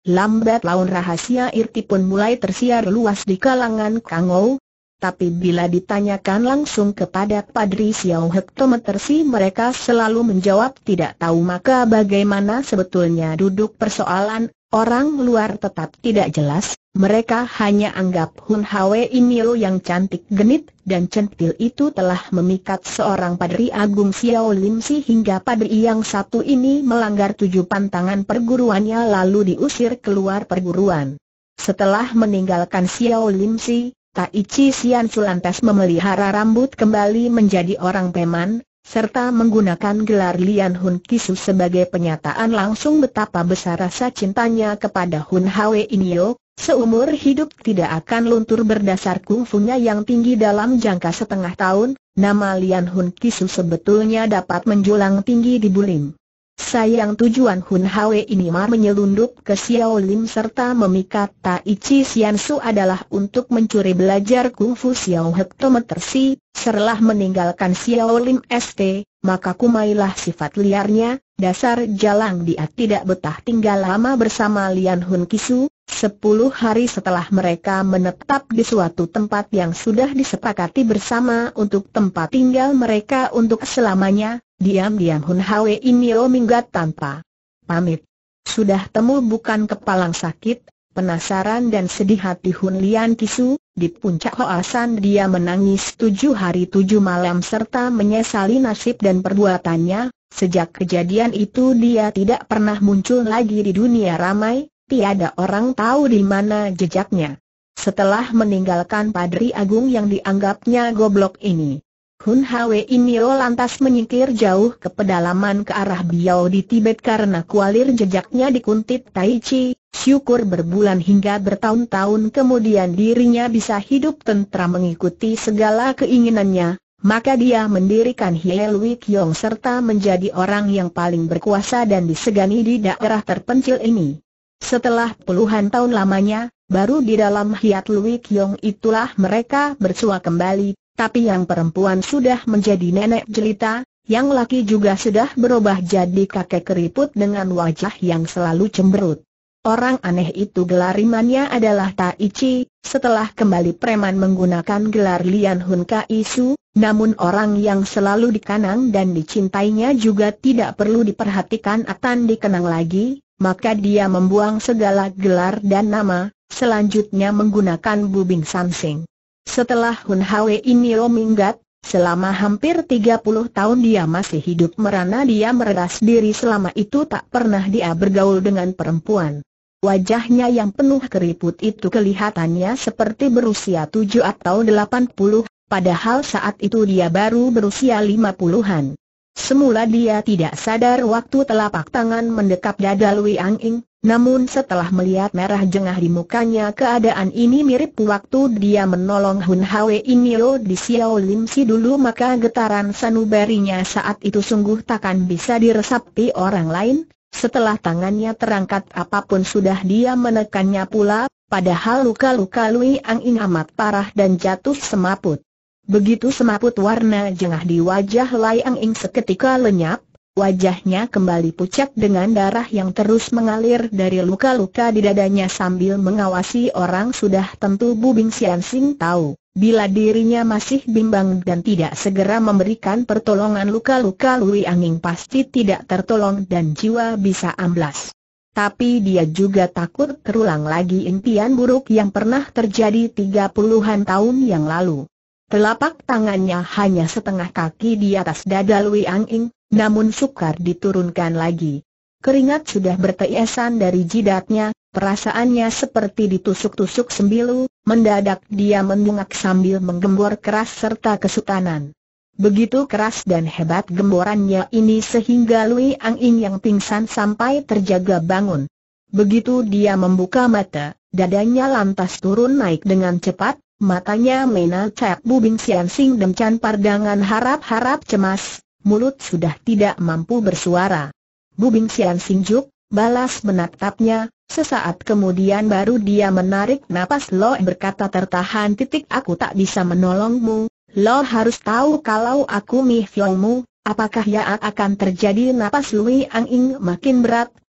lambat laun rahasia irti pun mulai tersiar luas di kalangan Kangou. Tapi bila ditanyakan langsung kepada Padri Xiao Hektometersi, mereka selalu menjawab tidak tahu. Maka bagaimana sebetulnya duduk persoalan? Orang luar tetap tidak jelas, mereka hanya anggap Hun Hwe Inyo yang cantik, genit, dan centil itu telah memikat seorang Padri Agung Xiao Lim Si, hingga Padri yang satu ini melanggar 7 pantangan perguruannya lalu diusir keluar perguruan. Setelah meninggalkan Xiao Lim Si, Tai Chi Sian Su lantas memelihara rambut kembali menjadi orang Peman, serta menggunakan gelar Lian Hun Kisu sebagai penyataan langsung betapa besar rasa cintanya kepada Hun Hwe Inyo. Seumur hidup tidak akan luntur berdasar kungfunya yang tinggi. Dalam jangka setengah tahun, nama Lian Hun Kisu sebetulnya dapat menjulang tinggi di Bulim. Sayang tujuan Hun Hwe ini menyelundup ke Xiao Lim serta memikat Tai Chi Sian Su adalah untuk mencuri belajar kungfu Xiao Hektometersi. Setelah meninggalkan Xiao Lim ST, maka kumailah sifat liarnya. Dasar jalang, dia tidak betah tinggal lama bersama Lian Hun Kisu. 10 hari setelah mereka menetap di suatu tempat yang sudah disepakati bersama untuk tempat tinggal mereka untuk selamanya, diam-diam Hun Hwe Inyo minggat tanpa pamit. Sudah temu bukan kepalang sakit, penasaran dan sedih hati Hun Lian Kisu. Di puncak Hoasan dia menangis 7 hari 7 malam serta menyesali nasib dan perbuatannya. Sejak kejadian itu dia tidak pernah muncul lagi di dunia ramai. Tiada orang tahu di mana jejaknya. Setelah meninggalkan Padri Agung yang dianggapnya goblok ini, Hun Hwe Inyo lantas menyingkir jauh ke pedalaman ke arah Biao di Tibet karena kualir jejaknya dikuntit Tai Chi. Syukur berbulan hingga bertahun-tahun kemudian dirinya bisa hidup tentram mengikuti segala keinginannya. Maka dia mendirikan Hie Lui Kiong serta menjadi orang yang paling berkuasa dan disegani di daerah terpencil ini. Setelah puluhan tahun lamanya, baru di dalam Hiat Lui Kiong itulah mereka bersua kembali. Tapi yang perempuan sudah menjadi nenek jelita, yang laki juga sudah berubah jadi kakek keriput dengan wajah yang selalu cemberut. Orang aneh itu gelar imannya adalah Tai Chi. Setelah kembali preman menggunakan gelar Lian Hun Kisu, namun orang yang selalu dikanang dan dicintainya juga tidak perlu diperhatikan akan dikenang lagi. Maka dia membuang segala gelar dan nama, selanjutnya menggunakan Bubing Sansing. Setelah Hun Hwe Inyo minggat, selama hampir 30 tahun dia masih hidup merana. Dia mereras diri selama itu tak pernah dia bergaul dengan perempuan. Wajahnya yang penuh keriput itu kelihatannya seperti berusia 7 atau 80, padahal saat itu dia baru berusia 50-an. Semula dia tidak sadar waktu telapak tangan mendekap dada Lui Anging, namun setelah melihat merah jengah di mukanya keadaan ini mirip waktu dia menolong Hun Hwe Inyo di Xiao Lim Si dulu, maka getaran sanubarinya saat itu sungguh takkan bisa diresapi orang lain. Setelah tangannya terangkat apapun sudah dia menekannya pula, padahal luka-luka Lui Anging amat parah dan jatuh semaput. Begitu semaput warna jengah di wajah Lai Anging seketika lenyap, wajahnya kembali pucat dengan darah yang terus mengalir dari luka-luka di dadanya. Sambil mengawasi orang sudah tentu Bubing Siansing tahu, bila dirinya masih bimbang dan tidak segera memberikan pertolongan, luka-luka Lui Anging pasti tidak tertolong dan jiwa bisa amblas. Tapi dia juga takut terulang lagi impian buruk yang pernah terjadi 30-an tahun yang lalu. Telapak tangannya hanya setengah kaki di atas dada Lui Anging, namun sukar diturunkan lagi. Keringat sudah bertetesan dari jidatnya, perasaannya seperti ditusuk-tusuk sembilu. Mendadak dia mendongak sambil menggembor keras serta kesultanan. Begitu keras dan hebat gemborannya ini sehingga Lui Anging yang pingsan sampai terjaga bangun. Begitu dia membuka mata, dadanya lantas turun naik dengan cepat. Matanya menatap Bubing Siansing dengan pandangan harap-harap cemas, mulut sudah tidak mampu bersuara. Bubing Siansing juk, balas menatapnya, sesaat kemudian baru dia menarik napas. Lo berkata tertahan. Aku tak bisa menolongmu. Lo harus tahu kalau aku Mi Fiongmu, apakah yang akan terjadi? Napas Lui Anging makin berat,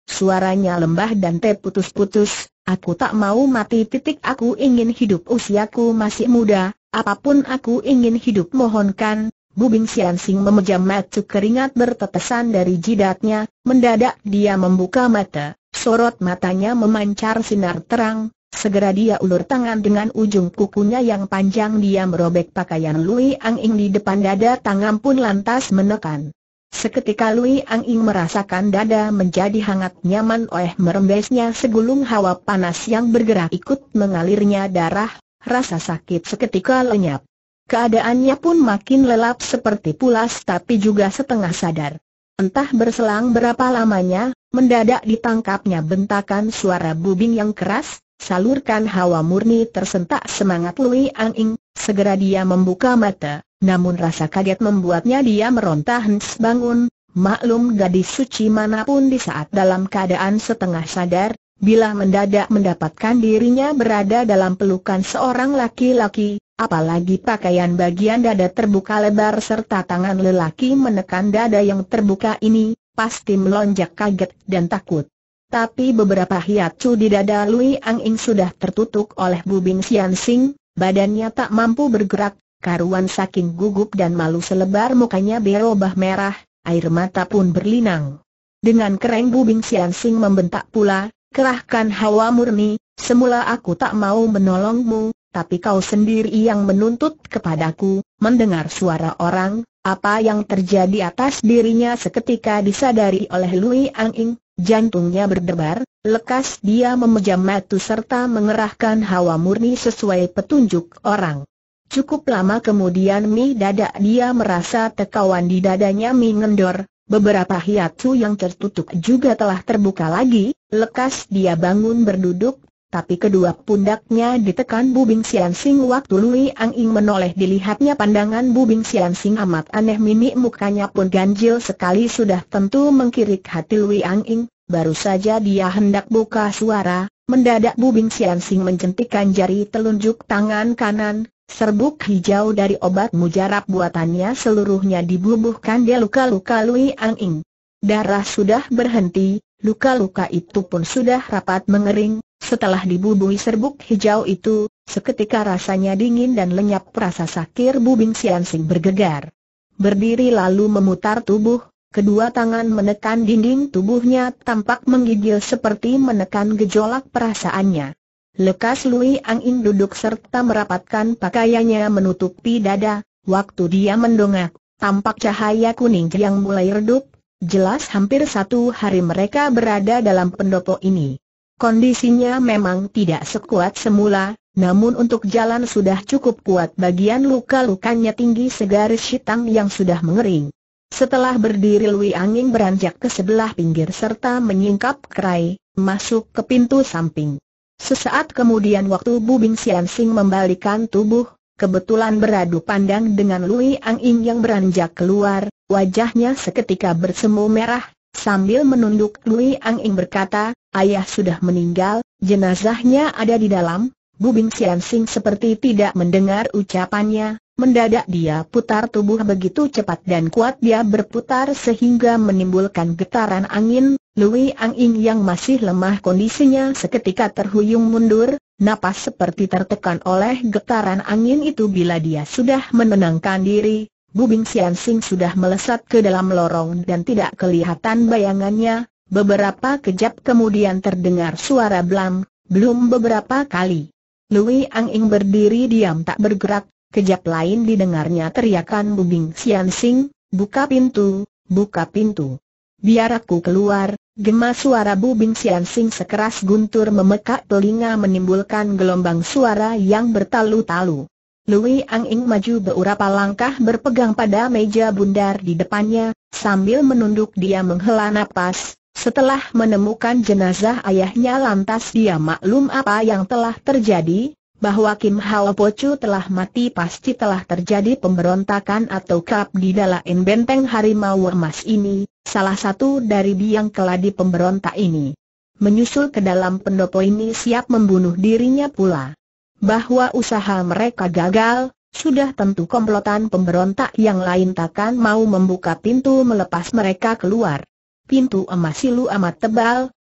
suaranya lembah dan terputus-putus. Aku tak mau mati. Aku ingin hidup. Usiaku masih muda, apapun aku ingin hidup. Mohonkan. Bubing Siansing memejam mata, keringat bertetesan dari jidatnya. Mendadak dia membuka mata, sorot matanya memancar sinar terang. Segera dia ulur tangan, dengan ujung kukunya yang panjang dia merobek pakaian Lui Anging di depan dada. Tangan pun lantas menekan. Seketika Lui Anging merasakan dada menjadi hangat nyaman oleh merembesnya segulung hawa panas yang bergerak, ikut mengalirnya darah. Rasa sakit seketika lenyap. Keadaannya pun makin lelap seperti pulas tapi juga setengah sadar. Entah berselang berapa lamanya, mendadak ditangkapnya bentakan suara Bubing yang keras. Salurkan hawa murni, tersentak semangat Lui Anging. Segera dia membuka mata, namun rasa kaget membuatnya dia meronta hens bangun. Maklum gadis suci manapun di saat dalam keadaan setengah sadar, bila mendadak mendapatkan dirinya berada dalam pelukan seorang laki-laki, apalagi pakaian bagian dada terbuka lebar serta tangan lelaki menekan dada yang terbuka ini, pasti melonjak kaget dan takut. Tapi beberapa hiatsu di dada Lui Anging sudah tertutup oleh Bubing Siansing. Badannya tak mampu bergerak, karuan saking gugup dan malu selebar mukanya berubah merah, air mata pun berlinang. Dengan kering Bubing Siansing membentak pula, kerahkan hawa murni. Semula aku tak mau menolongmu, tapi kau sendiri yang menuntut kepadaku. Mendengar suara orang, apa yang terjadi atas dirinya seketika disadari oleh Lui Anging. Jantungnya berdebar, lekas dia memejam mata serta mengerahkan hawa murni sesuai petunjuk orang. Cukup lama kemudian dada dia merasa tekawan di dadanya mengendor. Beberapa hiatsu yang tertutup juga telah terbuka lagi. Lekas dia bangun berduduk, tapi kedua pundaknya ditekan Bubing Siansing. Waktu Lui Anging menoleh, dilihatnya pandangan Bubing Siansing amat aneh, mimik mukanya pun ganjil sekali. Sudah tentu mengkirik hati Lui Anging. Baru saja dia hendak buka suara, mendadak Bubing Siansing menjentikan jari telunjuk tangan kanan. Serbuk hijau dari obat mujarab buatannya seluruhnya dibubuhkan di luka-luka Lui Anging. Darah sudah berhenti, luka-luka itu pun sudah rapat mengering. Setelah dibubuhi serbuk hijau itu, seketika rasanya dingin dan lenyap. Rasa sakit Bubing Siansing bergegar. Berdiri lalu memutar tubuh, kedua tangan menekan dinding tubuhnya, tampak menggigil seperti menekan gejolak perasaannya. Lekas Lui Anging duduk serta merapatkan pakaiannya menutupi dada. Waktu dia mendongak, tampak cahaya kuning yang mulai redup. Jelas hampir 1 hari mereka berada dalam pendopo ini. Kondisinya memang tidak sekuat semula, namun untuk jalan sudah cukup kuat. Bagian luka-lukanya tinggi segaris hitam yang sudah mengering. Setelah berdiri Lui Anging beranjak ke sebelah pinggir serta menyingkap kerai, masuk ke pintu samping. Sesaat kemudian waktu Bubing Siansing membalikkan tubuh, kebetulan beradu pandang dengan Lui Anging yang beranjak keluar. Wajahnya seketika bersemu merah. Sambil menunduk Lui Anging berkata, ayah sudah meninggal, jenazahnya ada di dalam. Bubing Siansing seperti tidak mendengar ucapannya. Mendadak dia putar tubuh begitu cepat dan kuat, dia berputar sehingga menimbulkan getaran angin. Lui Anging yang masih lemah kondisinya seketika terhuyung mundur, napas seperti tertekan oleh getaran angin itu. Bila dia sudah menenangkan diri, Bubing Siansing sudah melesat ke dalam lorong dan tidak kelihatan bayangannya. Beberapa kejap kemudian terdengar suara blam, belum beberapa kali. Lui Anging berdiri diam tak bergerak. Kejap lain didengarnya teriakan Bubing Siansing, buka pintu, buka pintu. Biar aku keluar. Gema suara Bubing Siansing sekeras guntur memekak telinga menimbulkan gelombang suara yang bertalu-talu. Lui Anging maju beberapa langkah berpegang pada meja bundar di depannya, sambil menunduk dia menghela napas. Setelah menemukan jenazah ayahnya lantas dia maklum apa yang telah terjadi, bahwa Kim Hao Pocu telah mati. Pasti telah terjadi pemberontakan atau kap di dalam benteng harimau emas ini. Salah satu dari biang keladi pemberontak ini menyusul ke dalam pendopo ini siap membunuh dirinya pula. Bahwa usaha mereka gagal, sudah tentu komplotan pemberontak yang lain takkan mau membuka pintu melepas mereka keluar. Pintu emas silu amat tebal,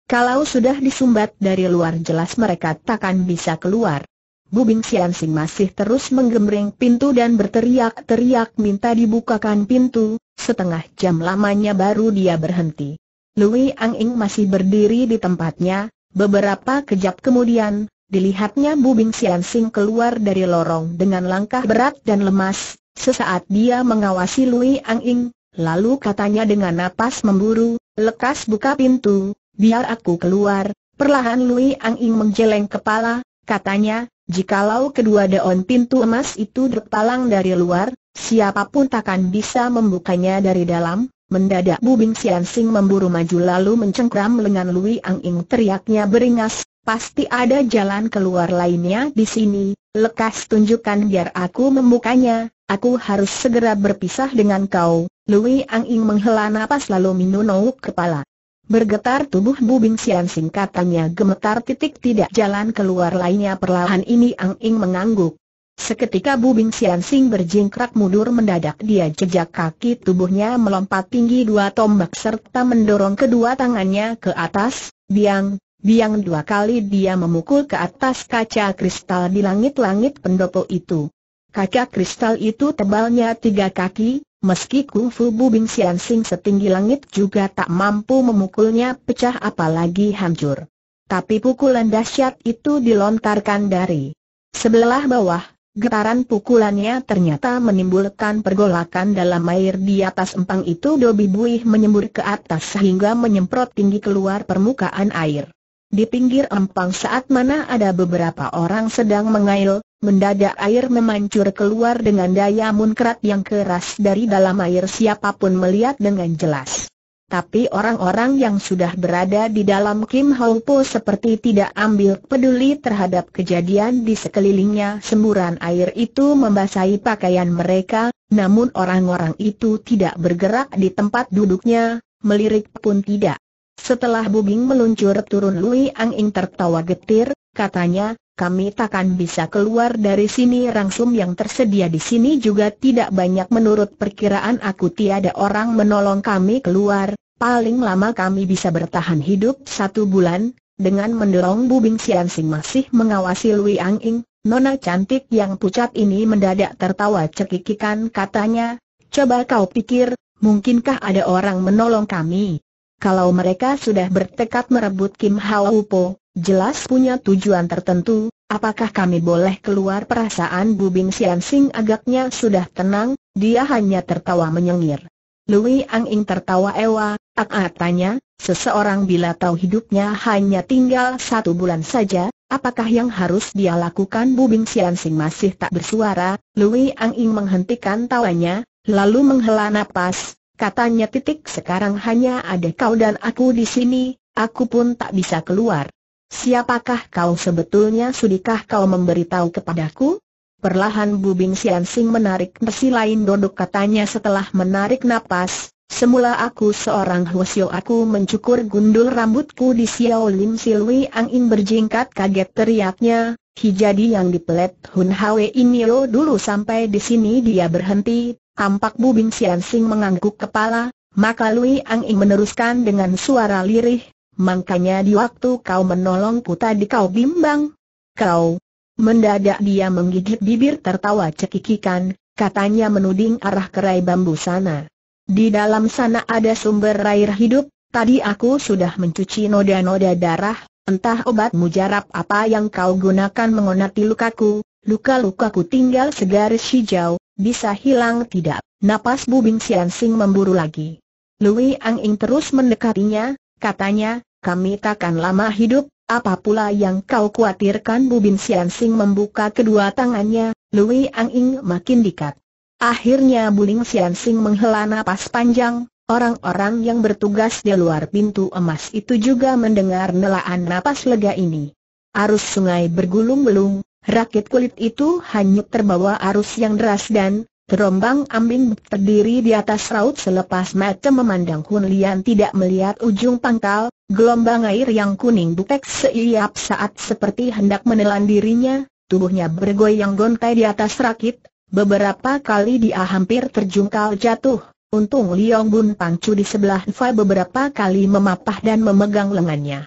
Kalau sudah disumbat dari luar jelas mereka takkan bisa keluar. Bu Bing Sian Sing masih terus menggembreng pintu dan berteriak-teriak minta dibukakan pintu. Setengah jam lamanya baru dia berhenti. Lui Ang Ing masih berdiri di tempatnya. Beberapa kejap kemudian, dilihatnya Bu Bing Sian Sing keluar dari lorong dengan langkah berat dan lemas. Sesaat dia mengawasi Lui Ang Ing, lalu katanya dengan napas memburu, "Lekas buka pintu, biar aku keluar." Perlahan Lui Ang Ing menggeleng kepala, katanya, "Jikalau kedua daun pintu emas itu terpalang dari luar, siapapun takkan bisa membukanya dari dalam." Mendadak Bu Bing Sian Sing memburu maju lalu mencengkram lengan Lui Ang Ing, teriaknya beringas, "Pasti ada jalan keluar lainnya di sini, lekas tunjukkan biar aku membukanya, aku harus segera berpisah dengan kau." Lui Ang Ing menghela napas lalu menunduk kepala. Bergetar tubuh Bu Bing Sian Sing, katanya gemetar. Tidak jalan keluar lainnya. Perlahan ini Ang Ing mengangguk. Seketika Bu Bing Sian Sing berjingkrak mundur, mendadak dia jejak kaki tubuhnya melompat tinggi 2 tombak serta mendorong kedua tangannya ke atas. Biang, biang, 2 kali dia memukul ke atas kaca kristal di langit-langit pendopo itu. Kaca kristal itu tebalnya 3 kaki, meski kungfu Bu Bing Sian Sing setinggi langit juga tak mampu memukulnya pecah apalagi hancur. Tapi pukulan dahsyat itu dilontarkan dari sebelah bawah. Getaran pukulannya ternyata menimbulkan pergolakan dalam air di atas empang itu. Dobi buih menyembur ke atas sehingga menyemprot tinggi keluar permukaan air. Di pinggir empang saat mana ada beberapa orang sedang mengail, mendadak air memancur keluar dengan daya muncrat yang keras dari dalam air. Siapapun melihat dengan jelas. Tapi orang-orang yang sudah berada di dalam Kim Hau Po seperti tidak ambil peduli terhadap kejadian di sekelilingnya. Semburan air itu membasahi pakaian mereka, namun orang-orang itu tidak bergerak di tempat duduknya, melirik pun tidak. Setelah Bu Bing meluncur turun, Lui Ang Ing tertawa getir, katanya, "Kami takkan bisa keluar dari sini. Rangsum yang tersedia di sini juga tidak banyak. Menurut perkiraan aku tiada orang menolong kami keluar. Paling lama kami bisa bertahan hidup 1 bulan." Dengan mendorong Bu Bing Sian Sing masih mengawasi Lui Ang Ing, nona cantik yang pucat ini mendadak tertawa cekikikan, katanya, "Coba kau pikir, mungkinkah ada orang menolong kami? Kalau mereka sudah bertekad merebut Kim Hau Po, jelas punya tujuan tertentu. Apakah kami boleh keluar?" Perasaan Bu Bing Sian Sing agaknya sudah tenang, dia hanya tertawa menyengir. Lui Ang Ing tertawa ewa, katanya, "Seseorang bila tahu hidupnya hanya tinggal 1 bulan saja, apakah yang harus dia lakukan?" Bu Bing Sian Sing masih tak bersuara. Lui Ang Ing menghentikan tawanya, lalu menghela napas, katanya, "Sekarang hanya ada kau dan aku di sini, aku pun tak bisa keluar. Siapakah kau sebetulnya? Sudikah kau memberitahu kepadaku?" Perlahan Bu Bing Sian Sing menarik nasi lain dodok, katanya setelah menarik napas, "Semula aku seorang Hwasyo, aku mencukur gundul rambutku di Xiao Lim." Si Lui Ang Ing berjingkat kaget, teriaknya, "Jadi yang dipelet Hun Hwe ini lo dulu." Sampai di sini dia berhenti. Tampak Bu Bing Sian Sing mengangguk kepala, maka Lui Ang Ing meneruskan dengan suara lirih, "Makanya di waktu kau menolongku tadi kau bimbang. Kau..." Mendadak dia menggigit bibir tertawa cekikikan, katanya menuding arah kerai bambu sana. "Di dalam sana ada sumber air hidup. Tadi aku sudah mencuci noda-noda darah. Entah obat mujarab apa yang kau gunakan mengobati lukaku. Luka-lukaku tinggal segaris hijau, bisa hilang tidak?" Napas Bu Bing Sian Sing memburu lagi. Lui Ang Ing terus mendekatinya, katanya, "Kami takkan lama hidup. Apa pula yang kau khawatirkan?" Bu Bing Sian Sing membuka kedua tangannya, Lui Ang Ing makin dekat. Akhirnya Bu Bing Sian Sing menghela napas panjang. Orang-orang yang bertugas di luar pintu emas itu juga mendengar nelaan napas lega ini. Arus sungai bergulung-gulung, rakit kulit itu hanyut terbawa arus yang deras dan terombang-ambing berdiri di atas raut. Selepas mata memandang Hun Lian tidak melihat ujung pangkal, gelombang air yang kuning butek seiap saat seperti hendak menelan dirinya, tubuhnya bergoyang gontai di atas rakit. Beberapa kali dia hampir terjungkal jatuh. Untung Liong Bun Pangcu di sebelah Fa beberapa kali memapah dan memegang lengannya.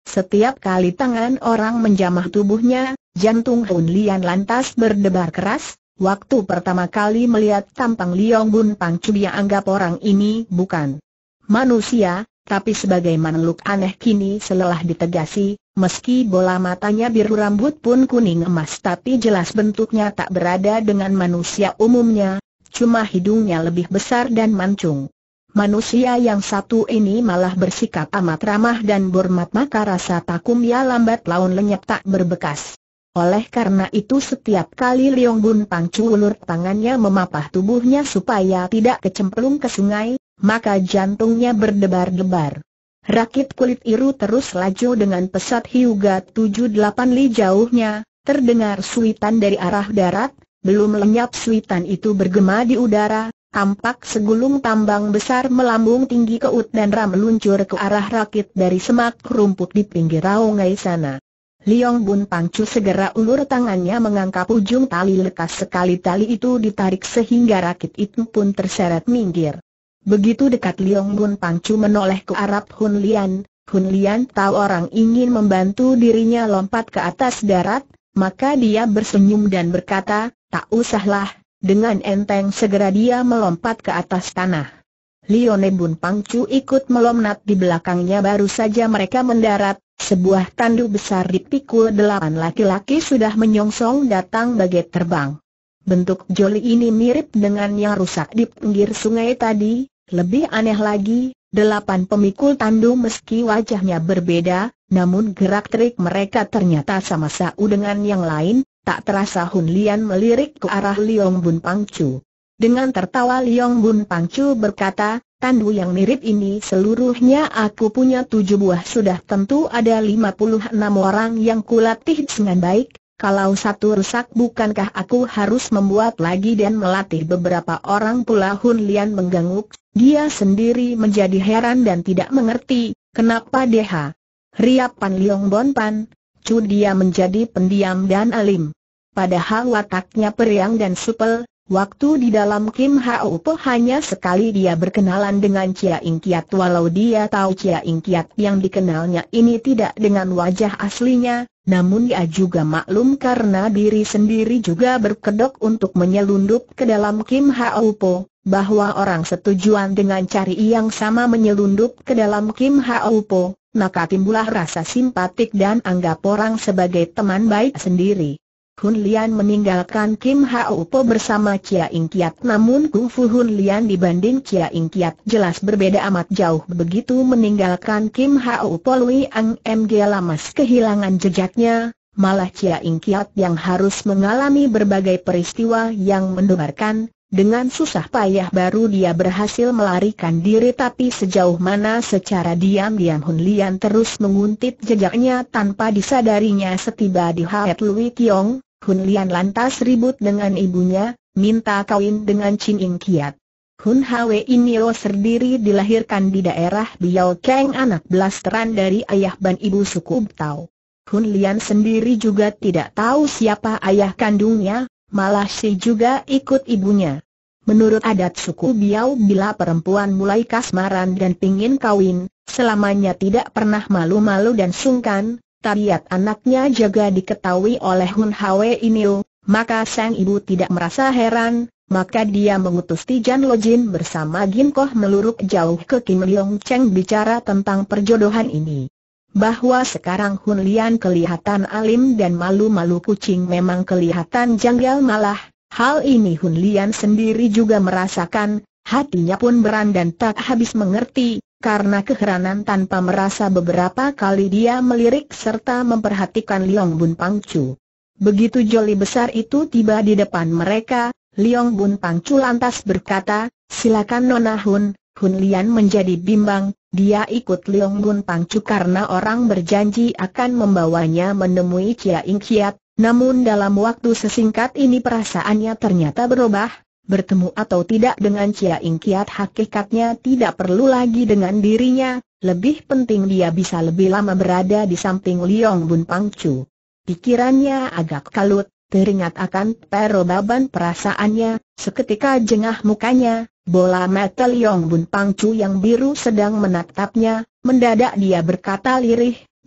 Setiap kali tangan orang menjamah tubuhnya, jantung Hun Lian lantas berdebar keras. Waktu pertama kali melihat tampang Liong Bun Pangcu dia anggap orang ini bukan manusia, tapi sebagai makhluk aneh. Kini selelah ditegasi, meski bola matanya biru rambut pun kuning emas tapi jelas bentuknya tak berada dengan manusia umumnya, cuma hidungnya lebih besar dan mancung. Manusia yang satu ini malah bersikap amat ramah dan hormat, maka rasa takut ia lambat laun lenyap tak berbekas. Oleh karena itu setiap kali Liong Bun Pangcu ulur tangannya memapah tubuhnya supaya tidak kecemplung ke sungai, maka jantungnya berdebar-debar. Rakit kulit biru terus laju dengan pesat hingga 7-8 li jauhnya, terdengar suitan dari arah darat. Belum lenyap suitan itu bergema di udara, tampak segulung tambang besar melambung tinggi ke ut dan meluncur ke arah rakit dari semak rumput di pinggir sungai sana. Liong Bun Pangcu segera ulur tangannya mengangkat ujung tali lekas. Sekali tali itu ditarik sehingga rakit itu pun terseret minggir. Begitu dekat Liong Bun Pangcu menoleh ke arah Hun Lian. Hun Lian tahu orang ingin membantu dirinya lompat ke atas darat, maka dia bersenyum dan berkata, "Tak usahlah." Dengan enteng segera dia melompat ke atas tanah. Liong Bun Pangcu ikut melompat di belakangnya. Baru saja mereka mendarat, sebuah tandu besar dipikul 8 laki-laki sudah menyongsong datang bagai terbang. Bentuk joli ini mirip dengan yang rusak di pinggir sungai tadi. Lebih aneh lagi, 8 pemikul tandu meski wajahnya berbeda, namun gerak-gerik mereka ternyata sama sau dengan yang lain. Tak terasa Hun Lian melirik ke arah Liong Bun Pangcu. Dengan tertawa Liong Bun Pangcu berkata, "Tandu yang mirip ini seluruhnya aku punya 7 buah. Sudah tentu ada 56 orang yang kulatih dengan baik. Kalau satu rusak bukankah aku harus membuat lagi dan melatih beberapa orang pula?" Hun Lian mengangguk. Dia sendiri menjadi heran dan tidak mengerti kenapa riapan Liong Bun Pangcu dia menjadi pendiam dan alim. Padahal wataknya periang dan supel. Waktu di dalam Kim Hau Po hanya sekali dia berkenalan dengan Chia Ing Kiat. Walau dia tahu Chia Ing Kiat yang dikenalnya ini tidak dengan wajah aslinya, namun dia juga maklum karena diri sendiri juga berkedok untuk menyelundup ke dalam Kim Hau Po, bahwa orang setujuan dengan cari yang sama menyelundup ke dalam Kim Hau Po, maka timbullah rasa simpatik dan anggap orang sebagai teman baik sendiri. Hun Lian meninggalkan Kim Hau Po bersama Chia Ing Kiat, namun kungfu Hun Lian dibanding Chia Ing Kiat jelas berbeda amat jauh. Begitu meninggalkan Kim Hau Po, Lui Ang Mg Lamas kehilangan jejaknya, malah Chia Ing Kiat yang harus mengalami berbagai peristiwa yang mendebarkan. Dengan susah payah baru dia berhasil melarikan diri, tapi sejauh mana secara diam-diam Hun Lian terus menguntit jejaknya tanpa disadarinya. Setiba di Haet Lui Kiong, Hun Lian lantas ribut dengan ibunya, minta kawin dengan Chin Ing Kiat. Hun Hwe ini sendiri dilahirkan di daerah Biao Keng, anak blasteran dari ayah dan ibu suku Tao. Hun Lian sendiri juga tidak tahu siapa ayah kandungnya, malah si juga ikut ibunya. Menurut adat suku Biao, bila perempuan mulai kasmaran dan pingin kawin, selamanya tidak pernah malu-malu dan sungkan. Tabiat anaknya juga diketahui oleh Hun Hwe ini, maka sang ibu tidak merasa heran, maka dia mengutus Tijan Lojin bersama Gin Koh meluruk jauh ke Kim Leong Cheng bicara tentang perjodohan ini. Bahwa sekarang Hun Lian kelihatan alim dan malu-malu kucing memang kelihatan janggal, malah hal ini Hun Lian sendiri juga merasakan, hatinya pun beran dan tak habis mengerti. Karena keheranan tanpa merasa beberapa kali dia melirik serta memperhatikan Liong Bun Pangcu. Begitu joli besar itu tiba di depan mereka, Liong Bun Pangcu lantas berkata, "Silakan Nona Hun." Hun Lian menjadi bimbang, dia ikut Liong Bun Pangcu karena orang berjanji akan membawanya menemui Chia Ing Kiat, namun dalam waktu sesingkat ini perasaannya ternyata berubah. Bertemu atau tidak dengan Chia Ing Kiat hakikatnya tidak perlu lagi dengan dirinya, lebih penting dia bisa lebih lama berada di samping Liong Bun Pangcu. Pikirannya agak kalut, teringat akan perubahan perasaannya, seketika jengah mukanya, bola mata Liong Bun Pangcu yang biru sedang menatapnya, mendadak dia berkata lirih,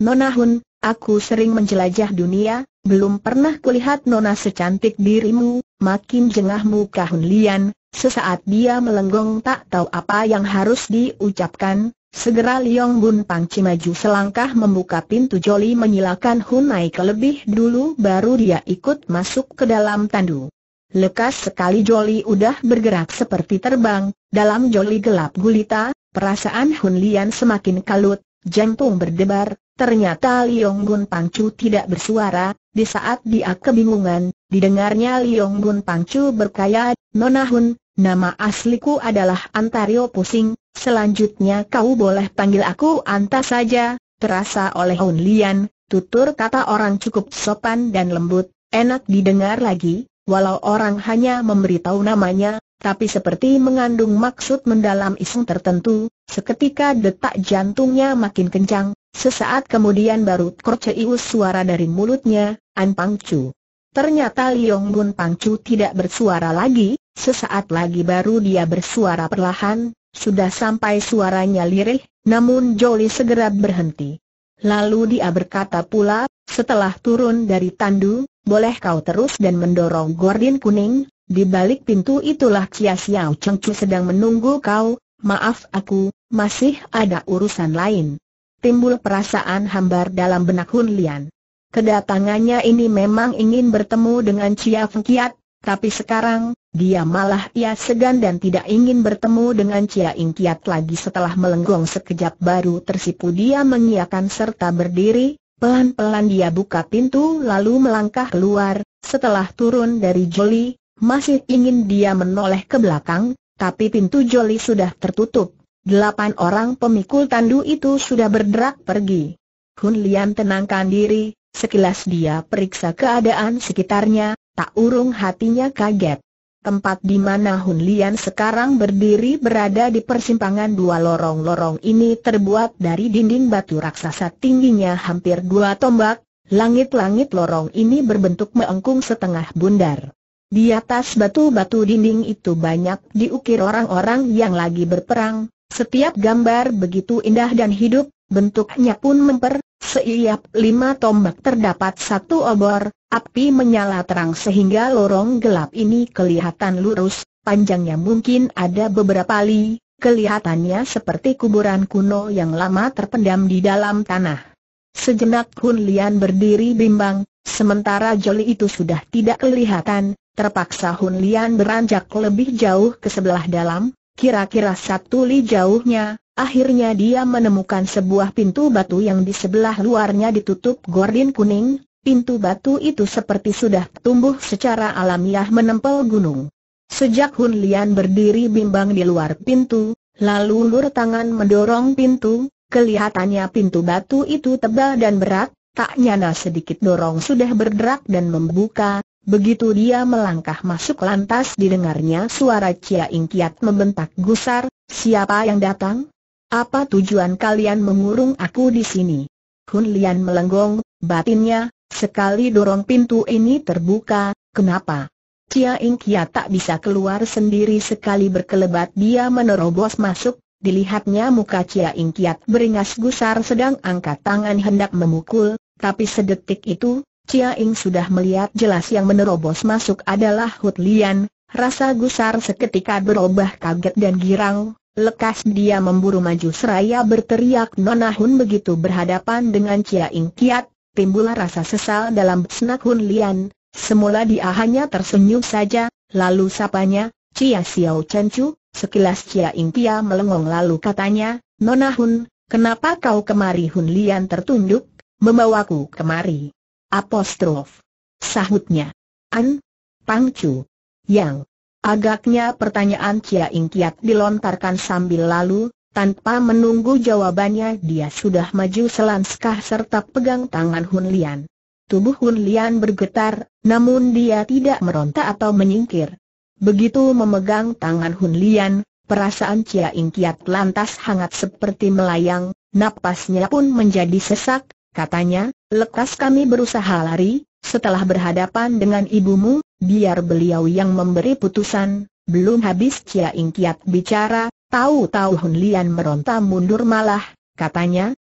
"Nona Hun, aku sering menjelajah dunia, belum pernah kulihat nona secantik dirimu." Makin jengah muka Hun Lian. Sesaat dia melenggong tak tahu apa yang harus diucapkan. Segera Liong Bun Pangci maju selangkah membuka pintu joli menyilakan Hun naik lebih dulu baru dia ikut masuk ke dalam tandu. Lekas sekali joli udah bergerak seperti terbang. Dalam joli gelap gulita, perasaan Hun Lian semakin kalut, jantung berdebar. Ternyata Liong Bun Pangcu tidak bersuara. Di saat dia kebingungan, didengarnya Liong Bun Pangcu berkaya, "Nona Hun, nama asliku adalah Antario Pusing, selanjutnya kau boleh panggil aku Anta saja." Terasa oleh Hun Lian, tutur kata orang cukup sopan dan lembut, enak didengar lagi, walau orang hanya memberitahu namanya, tapi seperti mengandung maksud mendalam iseng tertentu. Seketika detak jantungnya makin kencang. Sesaat kemudian baru terceius suara dari mulutnya, "An Pangcu." Ternyata Liong Bun Pangcu tidak bersuara lagi. Sesaat lagi baru dia bersuara perlahan. Sudah sampai suaranya lirih, namun joli segera berhenti. Lalu dia berkata pula, setelah turun dari tandu, "Boleh kau terus?" dan mendorong gordin kuning. "Di balik pintu itulah Chia Xiao Cheng Chu sedang menunggu kau." "Maaf, aku masih ada urusan lain." Timbul perasaan hambar dalam benak Hun Lian. Kedatangannya ini memang ingin bertemu dengan Chia Ing Kiat, tapi sekarang dia malah segan dan tidak ingin bertemu dengan Chia Ing Kiat lagi. Setelah melenggong sekejap baru tersipu dia mengiyakan serta berdiri. Pelan-pelan dia buka pintu lalu melangkah keluar. Setelah turun dari joli, masih ingin dia menoleh ke belakang, tapi pintu joli sudah tertutup. 8 orang pemikul tandu itu sudah bergerak pergi. Hun Lian tenangkan diri, sekilas dia periksa keadaan sekitarnya, tak urung hatinya kaget. Tempat di mana Hun Lian sekarang berdiri berada di persimpangan dua lorong-lorong ini terbuat dari dinding batu raksasa tingginya hampir 2 tombak. Langit-langit lorong ini berbentuk melengkung setengah bundar. Di atas batu-batu dinding itu banyak diukir orang-orang yang lagi berperang. Setiap gambar begitu indah dan hidup, bentuknya pun memper. Setiap 5 tombak terdapat 1 obor, api menyala terang sehingga lorong gelap ini kelihatan lurus, panjangnya mungkin ada beberapa li, kelihatannya seperti kuburan kuno yang lama terpendam di dalam tanah. Sejenak Hun Lian berdiri bimbang, sementara joli itu sudah tidak kelihatan, terpaksa Hun Lian beranjak lebih jauh ke sebelah dalam. Kira-kira 1 li jauhnya, akhirnya dia menemukan sebuah pintu batu yang di sebelah luarnya ditutup gordin kuning. Pintu batu itu seperti sudah tumbuh secara alamiah menempel gunung. Sejak Hun Lian berdiri bimbang di luar pintu, lalu ulur tangan mendorong pintu, kelihatannya pintu batu itu tebal dan berat, tak nyana sedikit dorong sudah bergerak dan membuka. Begitu dia melangkah masuk lantas didengarnya suara Chia Ing Kiat membentak gusar, "Siapa yang datang? Apa tujuan kalian mengurung aku di sini?" Hun Lian melenggong, batinnya, sekali dorong pintu ini terbuka. Kenapa Chia Ing Kiat tak bisa keluar sendiri? Sekali berkelebat dia menerobos masuk. Dilihatnya muka Chia Ing Kiat beringas gusar sedang angkat tangan hendak memukul, tapi sedetik itu Chia Ing sudah melihat jelas yang menerobos masuk adalah Hun Lian. Rasa gusar seketika berubah kaget dan girang. Lekas dia memburu maju seraya berteriak, "Nona Hun!" Begitu berhadapan dengan Chia Ing Kiat, timbul rasa sesal dalam benak Hun Lian. Semula dia hanya tersenyum saja, lalu sapanya, "Chia Xiao Chen Chu." Sekilas Chia Ing Kiat melengong lalu katanya, "Nona Hun, kenapa kau kemari?" Hun Lian tertunduk, "Membawaku kemari?" Apostrof. Sahutnya, "An Pangcu." Yang agaknya pertanyaan Chia Ing Kiat dilontarkan sambil lalu, tanpa menunggu jawabannya dia sudah maju selangkah serta pegang tangan Hun Lian. Tubuh Hun Lian bergetar, namun dia tidak meronta atau menyingkir. Begitu memegang tangan Hun Lian, perasaan Chia Ing Kiat lantas hangat seperti melayang, napasnya pun menjadi sesak. Katanya, "Lekas kami berusaha lari, setelah berhadapan dengan ibumu, biar beliau yang memberi putusan." Belum habis Chia Ing Kiat bicara, tahu-tahu Hun Lian meronta mundur malah, katanya,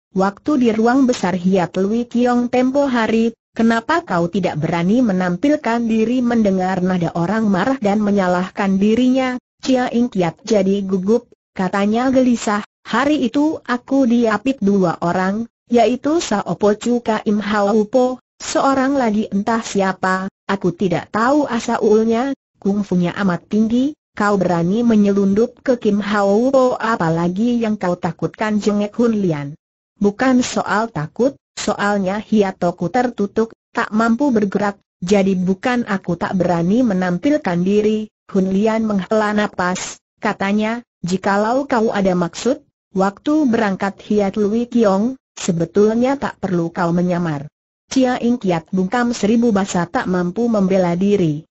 waktu di ruang besar Hiat Lui Kiong tempo hari, kenapa kau tidak berani menampilkan diri?" Mendengar nada orang marah dan menyalahkan dirinya, Chia Ing Kiat jadi gugup, katanya gelisah, "Hari itu aku diapit dua orang, yaitu Saopo Cuka Im Haupo, seorang lagi entah siapa, aku tidak tahu asal-usulnya, kungfunya amat tinggi. Kau berani menyelundup ke Kim Haupo, apalagi yang kau takutkan?" jengek Hun Lian. "Bukan soal takut, soalnya hiatoku tertutup, tak mampu bergerak, jadi bukan aku tak berani menampilkan diri." Hun Lian menghela napas, katanya, "Jikalau kau ada maksud, waktu berangkat Hiat Lui Kiong, sebetulnya tak perlu kau menyamar." Chia Ing Kiat bungkam seribu bahasa tak mampu membela diri.